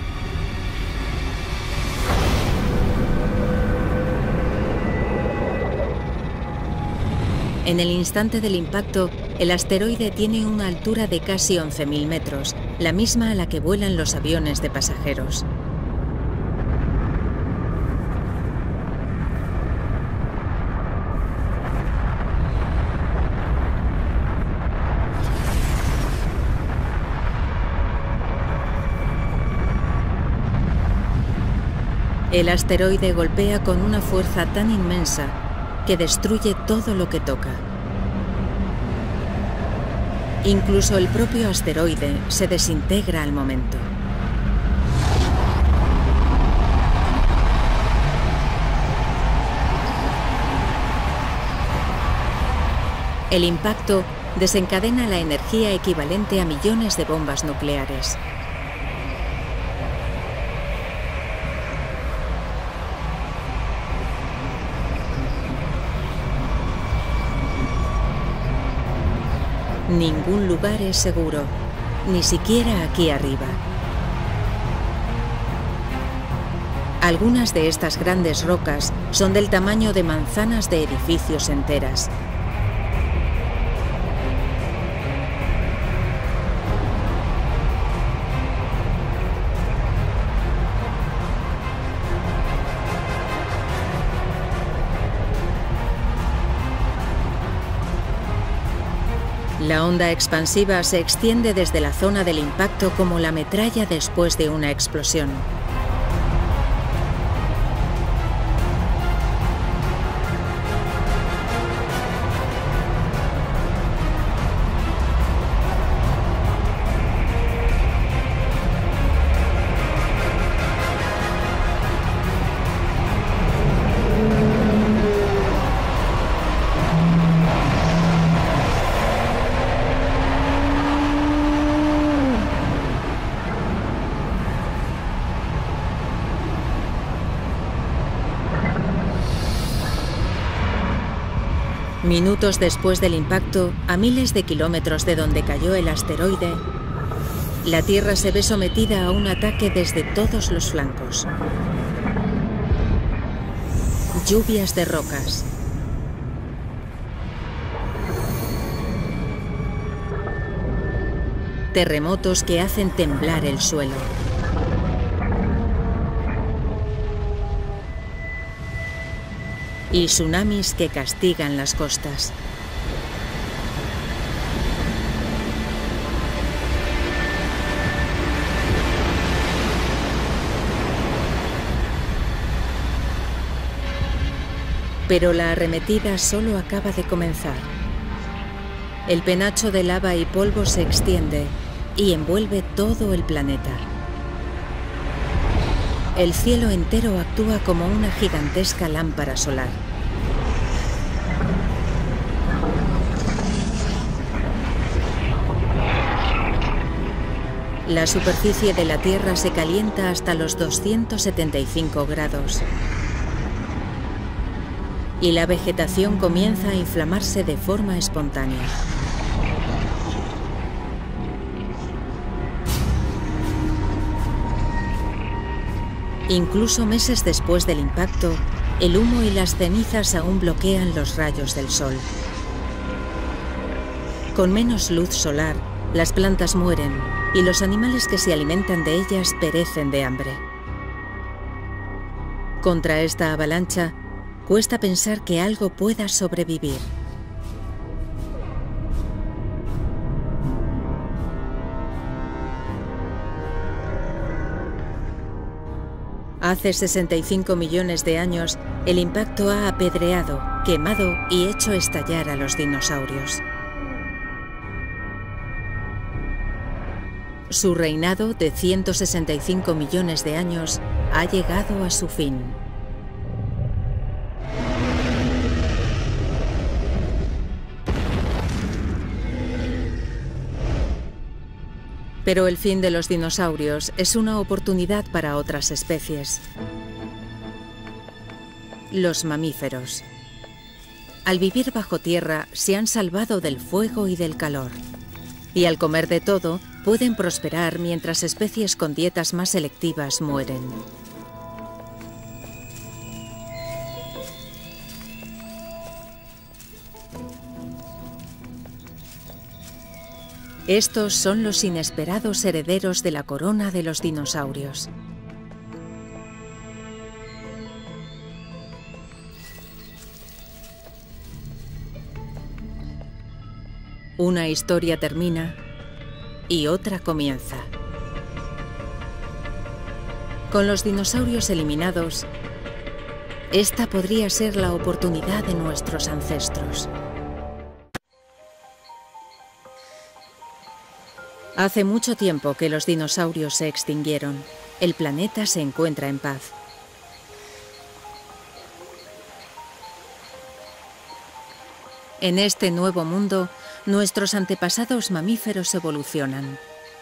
En el instante del impacto, el asteroide tiene una altura de casi once mil metros, la misma a la que vuelan los aviones de pasajeros. El asteroide golpea con una fuerza tan inmensa que destruye todo lo que toca. Incluso el propio asteroide se desintegra al momento. El impacto desencadena la energía equivalente a millones de bombas nucleares. Ningún lugar es seguro, ni siquiera aquí arriba. Algunas de estas grandes rocas son del tamaño de manzanas de edificios enteras. La onda expansiva se extiende desde la zona del impacto como la metralla después de una explosión. Minutos después del impacto, a miles de kilómetros de donde cayó el asteroide, la Tierra se ve sometida a un ataque desde todos los flancos. Lluvias de rocas. Terremotos que hacen temblar el suelo. Y tsunamis que castigan las costas. Pero la arremetida solo acaba de comenzar. El penacho de lava y polvo se extiende y envuelve todo el planeta. El cielo entero actúa como una gigantesca lámpara solar. La superficie de la Tierra se calienta hasta los doscientos setenta y cinco grados. Y la vegetación comienza a inflamarse de forma espontánea. Incluso meses después del impacto, el humo y las cenizas aún bloquean los rayos del sol. Con menos luz solar, las plantas mueren y los animales que se alimentan de ellas perecen de hambre. Contra esta avalancha, cuesta pensar que algo pueda sobrevivir. Hace sesenta y cinco millones de años, el impacto ha apedreado, quemado y hecho estallar a los dinosaurios. Su reinado de ciento sesenta y cinco millones de años ha llegado a su fin. Pero el fin de los dinosaurios es una oportunidad para otras especies. Los mamíferos. Al vivir bajo tierra, se han salvado del fuego y del calor. Y al comer de todo, pueden prosperar mientras especies con dietas más selectivas mueren. Estos son los inesperados herederos de la corona de los dinosaurios. Una historia termina y otra comienza. Con los dinosaurios eliminados, esta podría ser la oportunidad de nuestros ancestros. Hace mucho tiempo que los dinosaurios se extinguieron. El planeta se encuentra en paz. En este nuevo mundo, nuestros antepasados mamíferos evolucionan.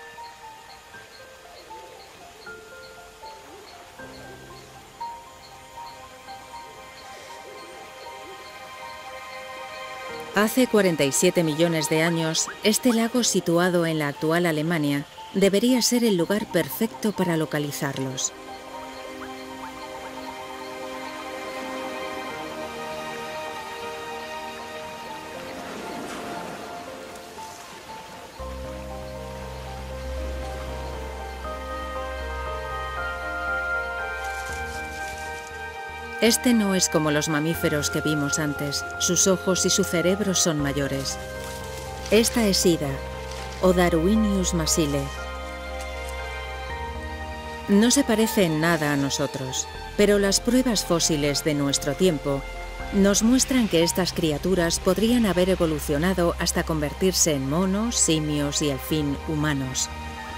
Hace cuarenta y siete millones de años, este lago situado en la actual Alemania debería ser el lugar perfecto para localizarlos. Este no es como los mamíferos que vimos antes. Sus ojos y su cerebro son mayores. Esta es Ida, o Darwinius masile. No se parece en nada a nosotros, pero las pruebas fósiles de nuestro tiempo nos muestran que estas criaturas podrían haber evolucionado hasta convertirse en monos, simios y al fin humanos.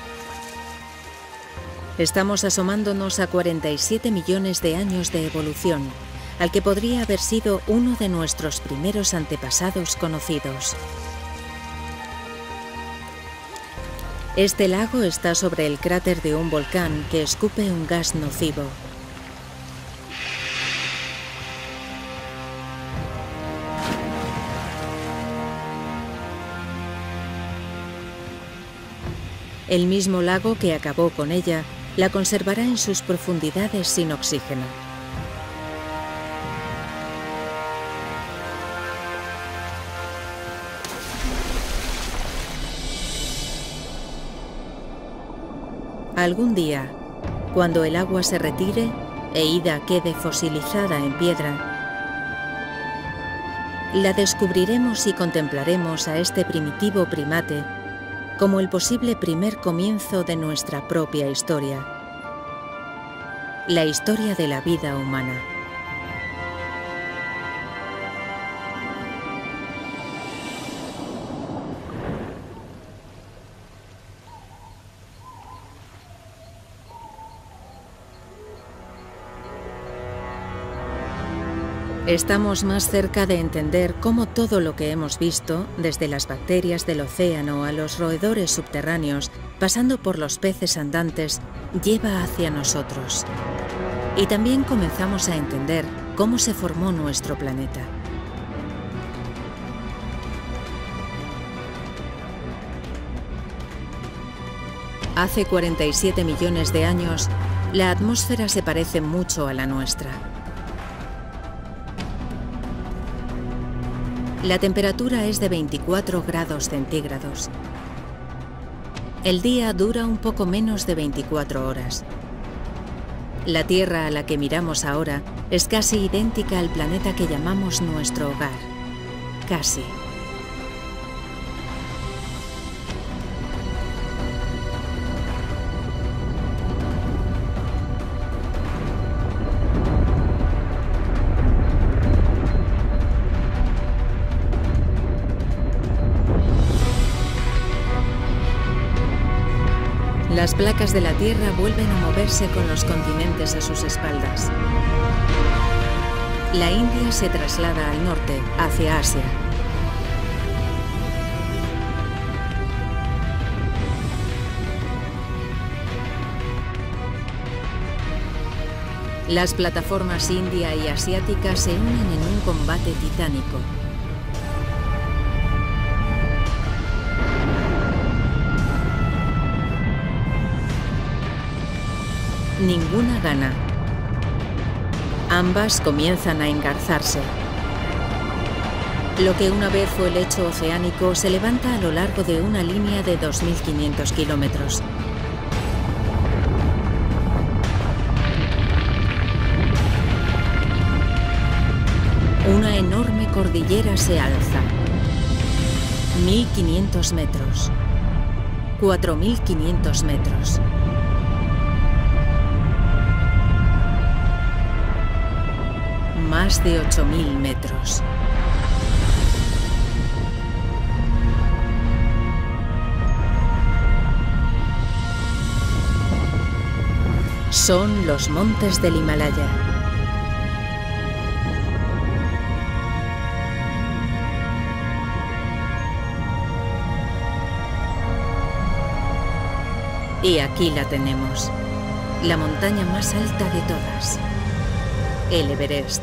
Estamos asomándonos a cuarenta y siete millones de años de evolución, al que podría haber sido uno de nuestros primeros antepasados conocidos. Este lago está sobre el cráter de un volcán que escupe un gas nocivo. El mismo lago que acabó con ella la conservará en sus profundidades sin oxígeno. Algún día, cuando el agua se retire e Ida quede fosilizada en piedra, la descubriremos y contemplaremos a este primitivo primate como el posible primer comienzo de nuestra propia historia, la historia de la vida humana. Estamos más cerca de entender cómo todo lo que hemos visto, desde las bacterias del océano a los roedores subterráneos, pasando por los peces andantes, lleva hacia nosotros. Y también comenzamos a entender cómo se formó nuestro planeta. Hace cuarenta y siete millones de años, la atmósfera se parece mucho a la nuestra. La temperatura es de veinticuatro grados centígrados. El día dura un poco menos de veinticuatro horas. La Tierra a la que miramos ahora es casi idéntica al planeta que llamamos nuestro hogar. Casi. Las placas de la Tierra vuelven a moverse con los continentes a sus espaldas. La India se traslada al norte, hacia Asia. Las plataformas india y asiática se unen en un combate titánico. Ninguna gana. Ambas comienzan a engarzarse. Lo que una vez fue lecho oceánico se levanta a lo largo de una línea de dos mil quinientos kilómetros. Una enorme cordillera se alza. mil quinientos metros. cuatro mil quinientos metros. Más de ocho mil metros. Son los montes del Himalaya. Y aquí la tenemos, la montaña más alta de todas, el Everest.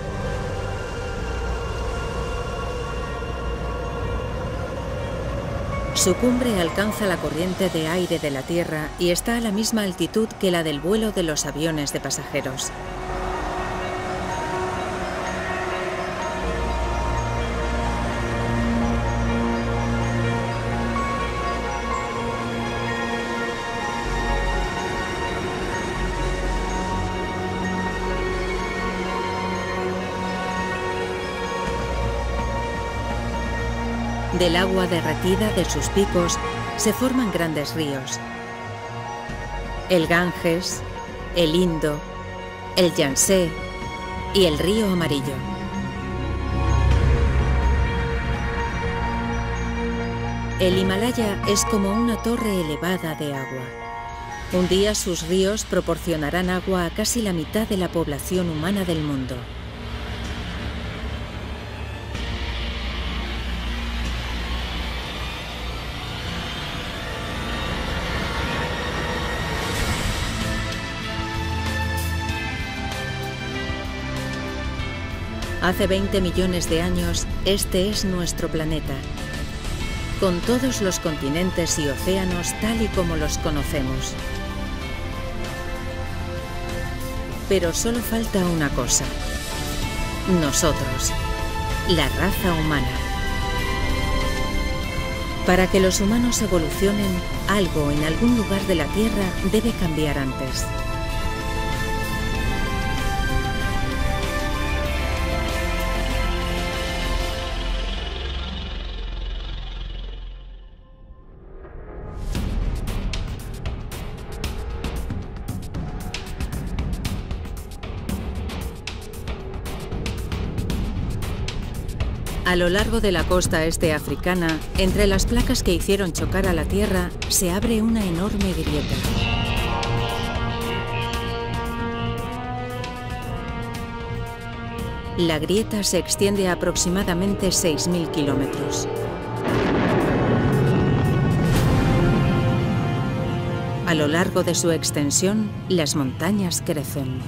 Su cumbre alcanza la corriente de aire de la Tierra y está a la misma altitud que la del vuelo de los aviones de pasajeros. Del agua derretida de sus picos se forman grandes ríos. El Ganges, el Indo, el Yangtze y el río Amarillo. El Himalaya es como una torre elevada de agua. Un día sus ríos proporcionarán agua a casi la mitad de la población humana del mundo. Hace veinte millones de años, este es nuestro planeta, con todos los continentes y océanos tal y como los conocemos. Pero solo falta una cosa: nosotros, la raza humana. Para que los humanos evolucionen, algo en algún lugar de la Tierra debe cambiar antes. A lo largo de la costa este africana, entre las placas que hicieron chocar a la Tierra, se abre una enorme grieta. La grieta se extiende a aproximadamente seis mil kilómetros. A lo largo de su extensión, las montañas crecen.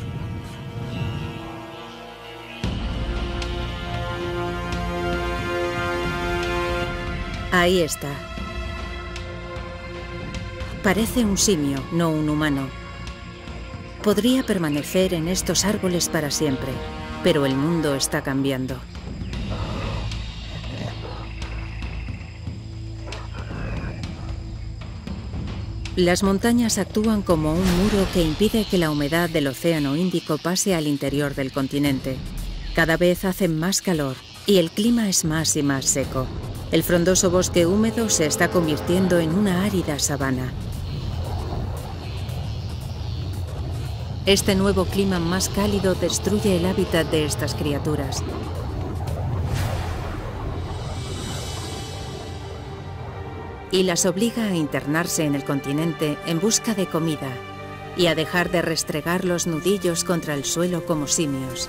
Ahí está. Parece un simio, no un humano. Podría permanecer en estos árboles para siempre, pero el mundo está cambiando. Las montañas actúan como un muro que impide que la humedad del Océano Índico pase al interior del continente. Cada vez hace más calor y el clima es más y más seco. El frondoso bosque húmedo se está convirtiendo en una árida sabana. Este nuevo clima más cálido destruye el hábitat de estas criaturas. Y las obliga a internarse en el continente en busca de comida y a dejar de restregar los nudillos contra el suelo como simios.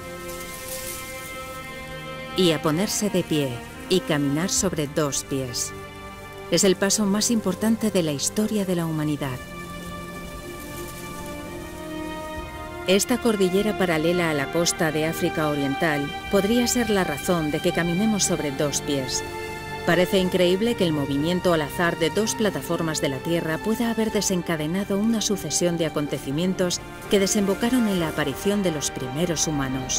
Y a ponerse de pie y caminar sobre dos pies. Es el paso más importante de la historia de la humanidad. Esta cordillera paralela a la costa de África Oriental podría ser la razón de que caminemos sobre dos pies. Parece increíble que el movimiento al azar de dos plataformas de la Tierra pueda haber desencadenado una sucesión de acontecimientos que desembocaron en la aparición de los primeros humanos.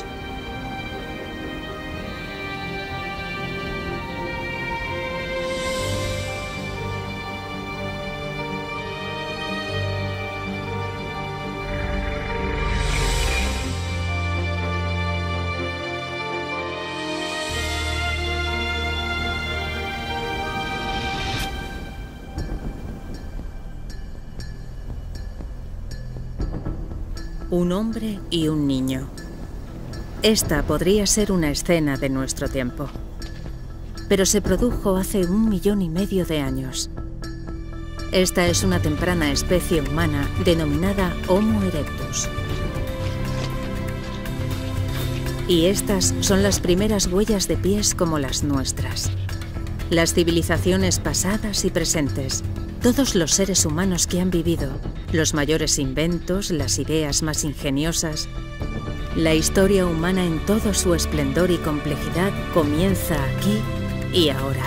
Un hombre y un niño. Esta podría ser una escena de nuestro tiempo, pero se produjo hace un millón y medio de años. Esta es una temprana especie humana denominada Homo erectus. Y estas son las primeras huellas de pies como las nuestras. Las civilizaciones pasadas y presentes, todos los seres humanos que han vivido, los mayores inventos, las ideas más ingeniosas. La historia humana en todo su esplendor y complejidad comienza aquí y ahora.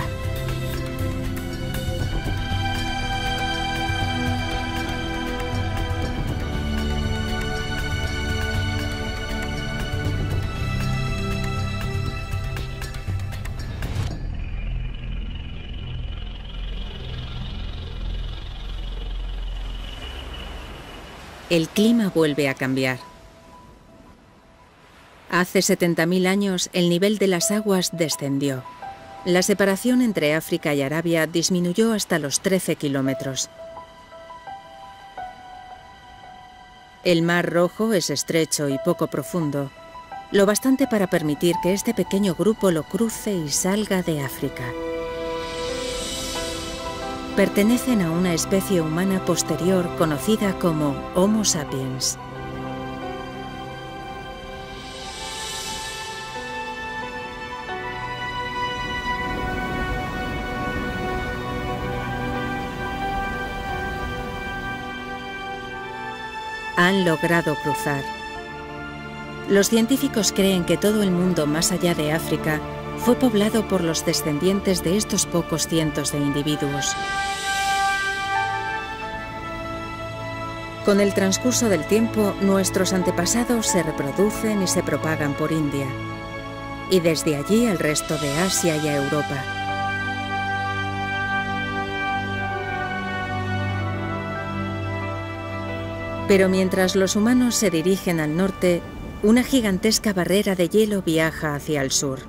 El clima vuelve a cambiar. Hace setenta mil años el nivel de las aguas descendió. La separación entre África y Arabia disminuyó hasta los trece kilómetros. El Mar Rojo es estrecho y poco profundo, lo bastante para permitir que este pequeño grupo lo cruce y salga de África. Pertenecen a una especie humana posterior conocida como Homo sapiens. Han logrado cruzar. Los científicos creen que todo el mundo más allá de África fue poblado por los descendientes de estos pocos cientos de individuos. Con el transcurso del tiempo, nuestros antepasados se reproducen y se propagan por India, y desde allí al resto de Asia y a Europa. Pero mientras los humanos se dirigen al norte, una gigantesca barrera de hielo viaja hacia el sur.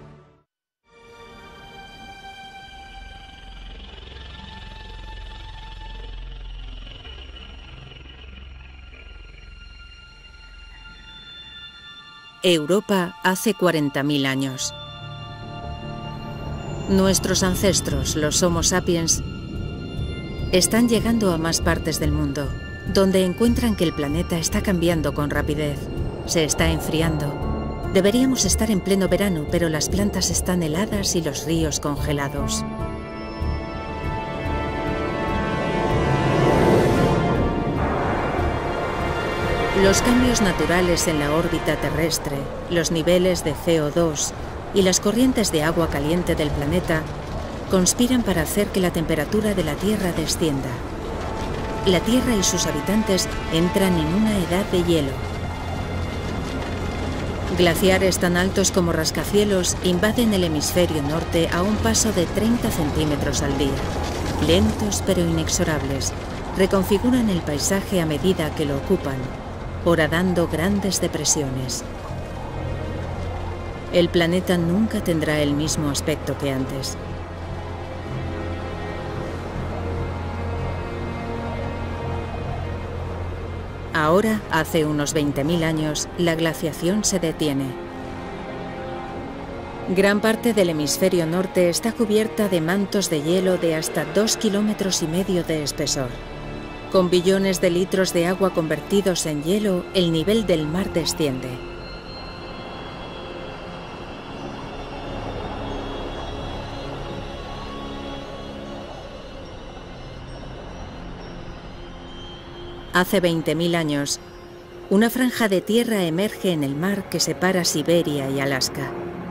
Europa hace cuarenta mil años. Nuestros ancestros, los Homo sapiens, están llegando a más partes del mundo, donde encuentran que el planeta está cambiando con rapidez, se está enfriando. Deberíamos estar en pleno verano, pero las plantas están heladas y los ríos congelados. Los cambios naturales en la órbita terrestre, los niveles de C O dos y las corrientes de agua caliente del planeta conspiran para hacer que la temperatura de la Tierra descienda. La Tierra y sus habitantes entran en una edad de hielo. Glaciares tan altos como rascacielos invaden el hemisferio norte a un paso de treinta centímetros al día. Lentos pero inexorables, reconfiguran el paisaje a medida que lo ocupan, horadando grandes depresiones. El planeta nunca tendrá el mismo aspecto que antes. Ahora, hace unos veinte mil años, la glaciación se detiene. Gran parte del hemisferio norte está cubierta de mantos de hielo de hasta dos kilómetros y medio de espesor. Con billones de litros de agua convertidos en hielo, el nivel del mar desciende. Hace veinte mil años, una franja de tierra emerge en el mar que separa Siberia y Alaska.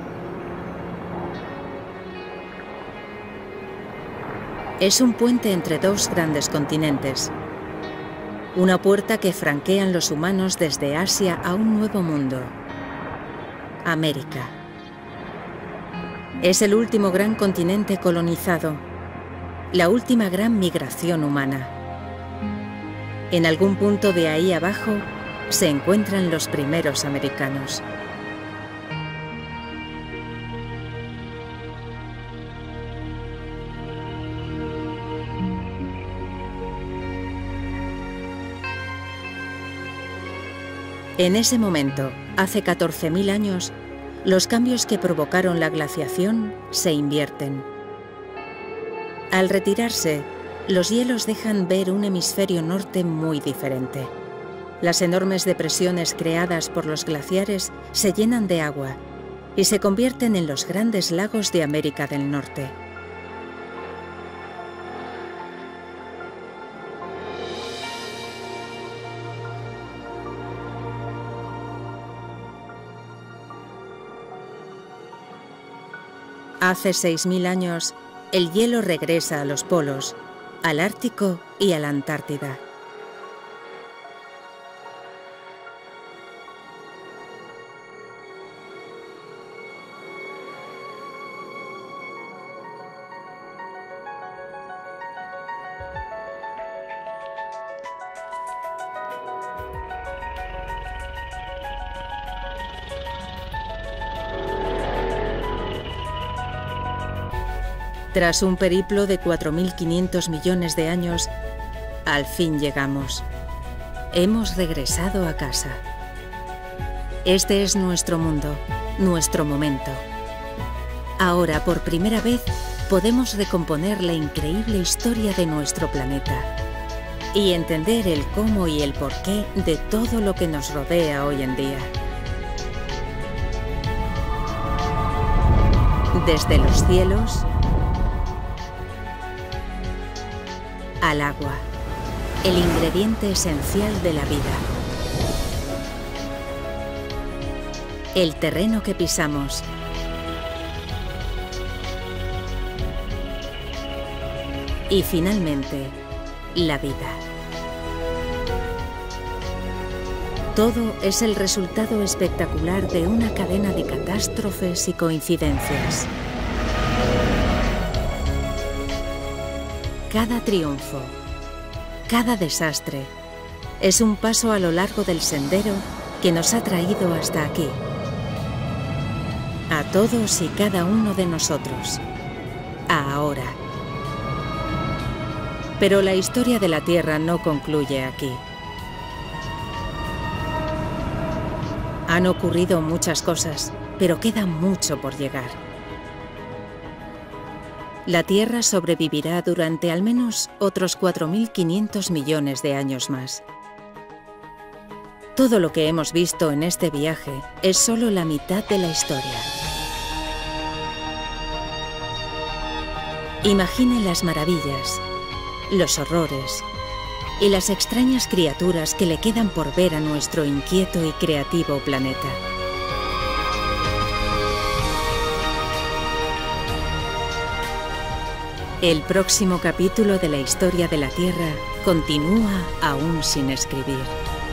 Es un puente entre dos grandes continentes. Una puerta que franquean los humanos desde Asia a un nuevo mundo. América. Es el último gran continente colonizado, la última gran migración humana. En algún punto de ahí abajo se encuentran los primeros americanos. En ese momento, hace catorce mil años, los cambios que provocaron la glaciación se invierten. Al retirarse, los hielos dejan ver un hemisferio norte muy diferente. Las enormes depresiones creadas por los glaciares se llenan de agua y se convierten en los grandes lagos de América del Norte. Hace seis mil años, el hielo regresa a los polos, al Ártico y a la Antártida. Tras un periplo de cuatro mil quinientos millones de años, al fin llegamos. Hemos regresado a casa. Este es nuestro mundo, nuestro momento. Ahora, por primera vez, podemos recomponer la increíble historia de nuestro planeta y entender el cómo y el porqué de todo lo que nos rodea hoy en día. Desde los cielos al agua, el ingrediente esencial de la vida. El terreno que pisamos. Y finalmente, la vida. Todo es el resultado espectacular de una cadena de catástrofes y coincidencias. Cada triunfo, cada desastre, es un paso a lo largo del sendero que nos ha traído hasta aquí. A todos y cada uno de nosotros. Ahora. Pero la historia de la Tierra no concluye aquí. Han ocurrido muchas cosas, pero queda mucho por llegar. La Tierra sobrevivirá durante al menos otros cuatro mil quinientos millones de años más. Todo lo que hemos visto en este viaje es solo la mitad de la historia. Imagine las maravillas, los horrores y las extrañas criaturas que le quedan por ver a nuestro inquieto y creativo planeta. El próximo capítulo de la historia de la Tierra continúa aún sin escribir.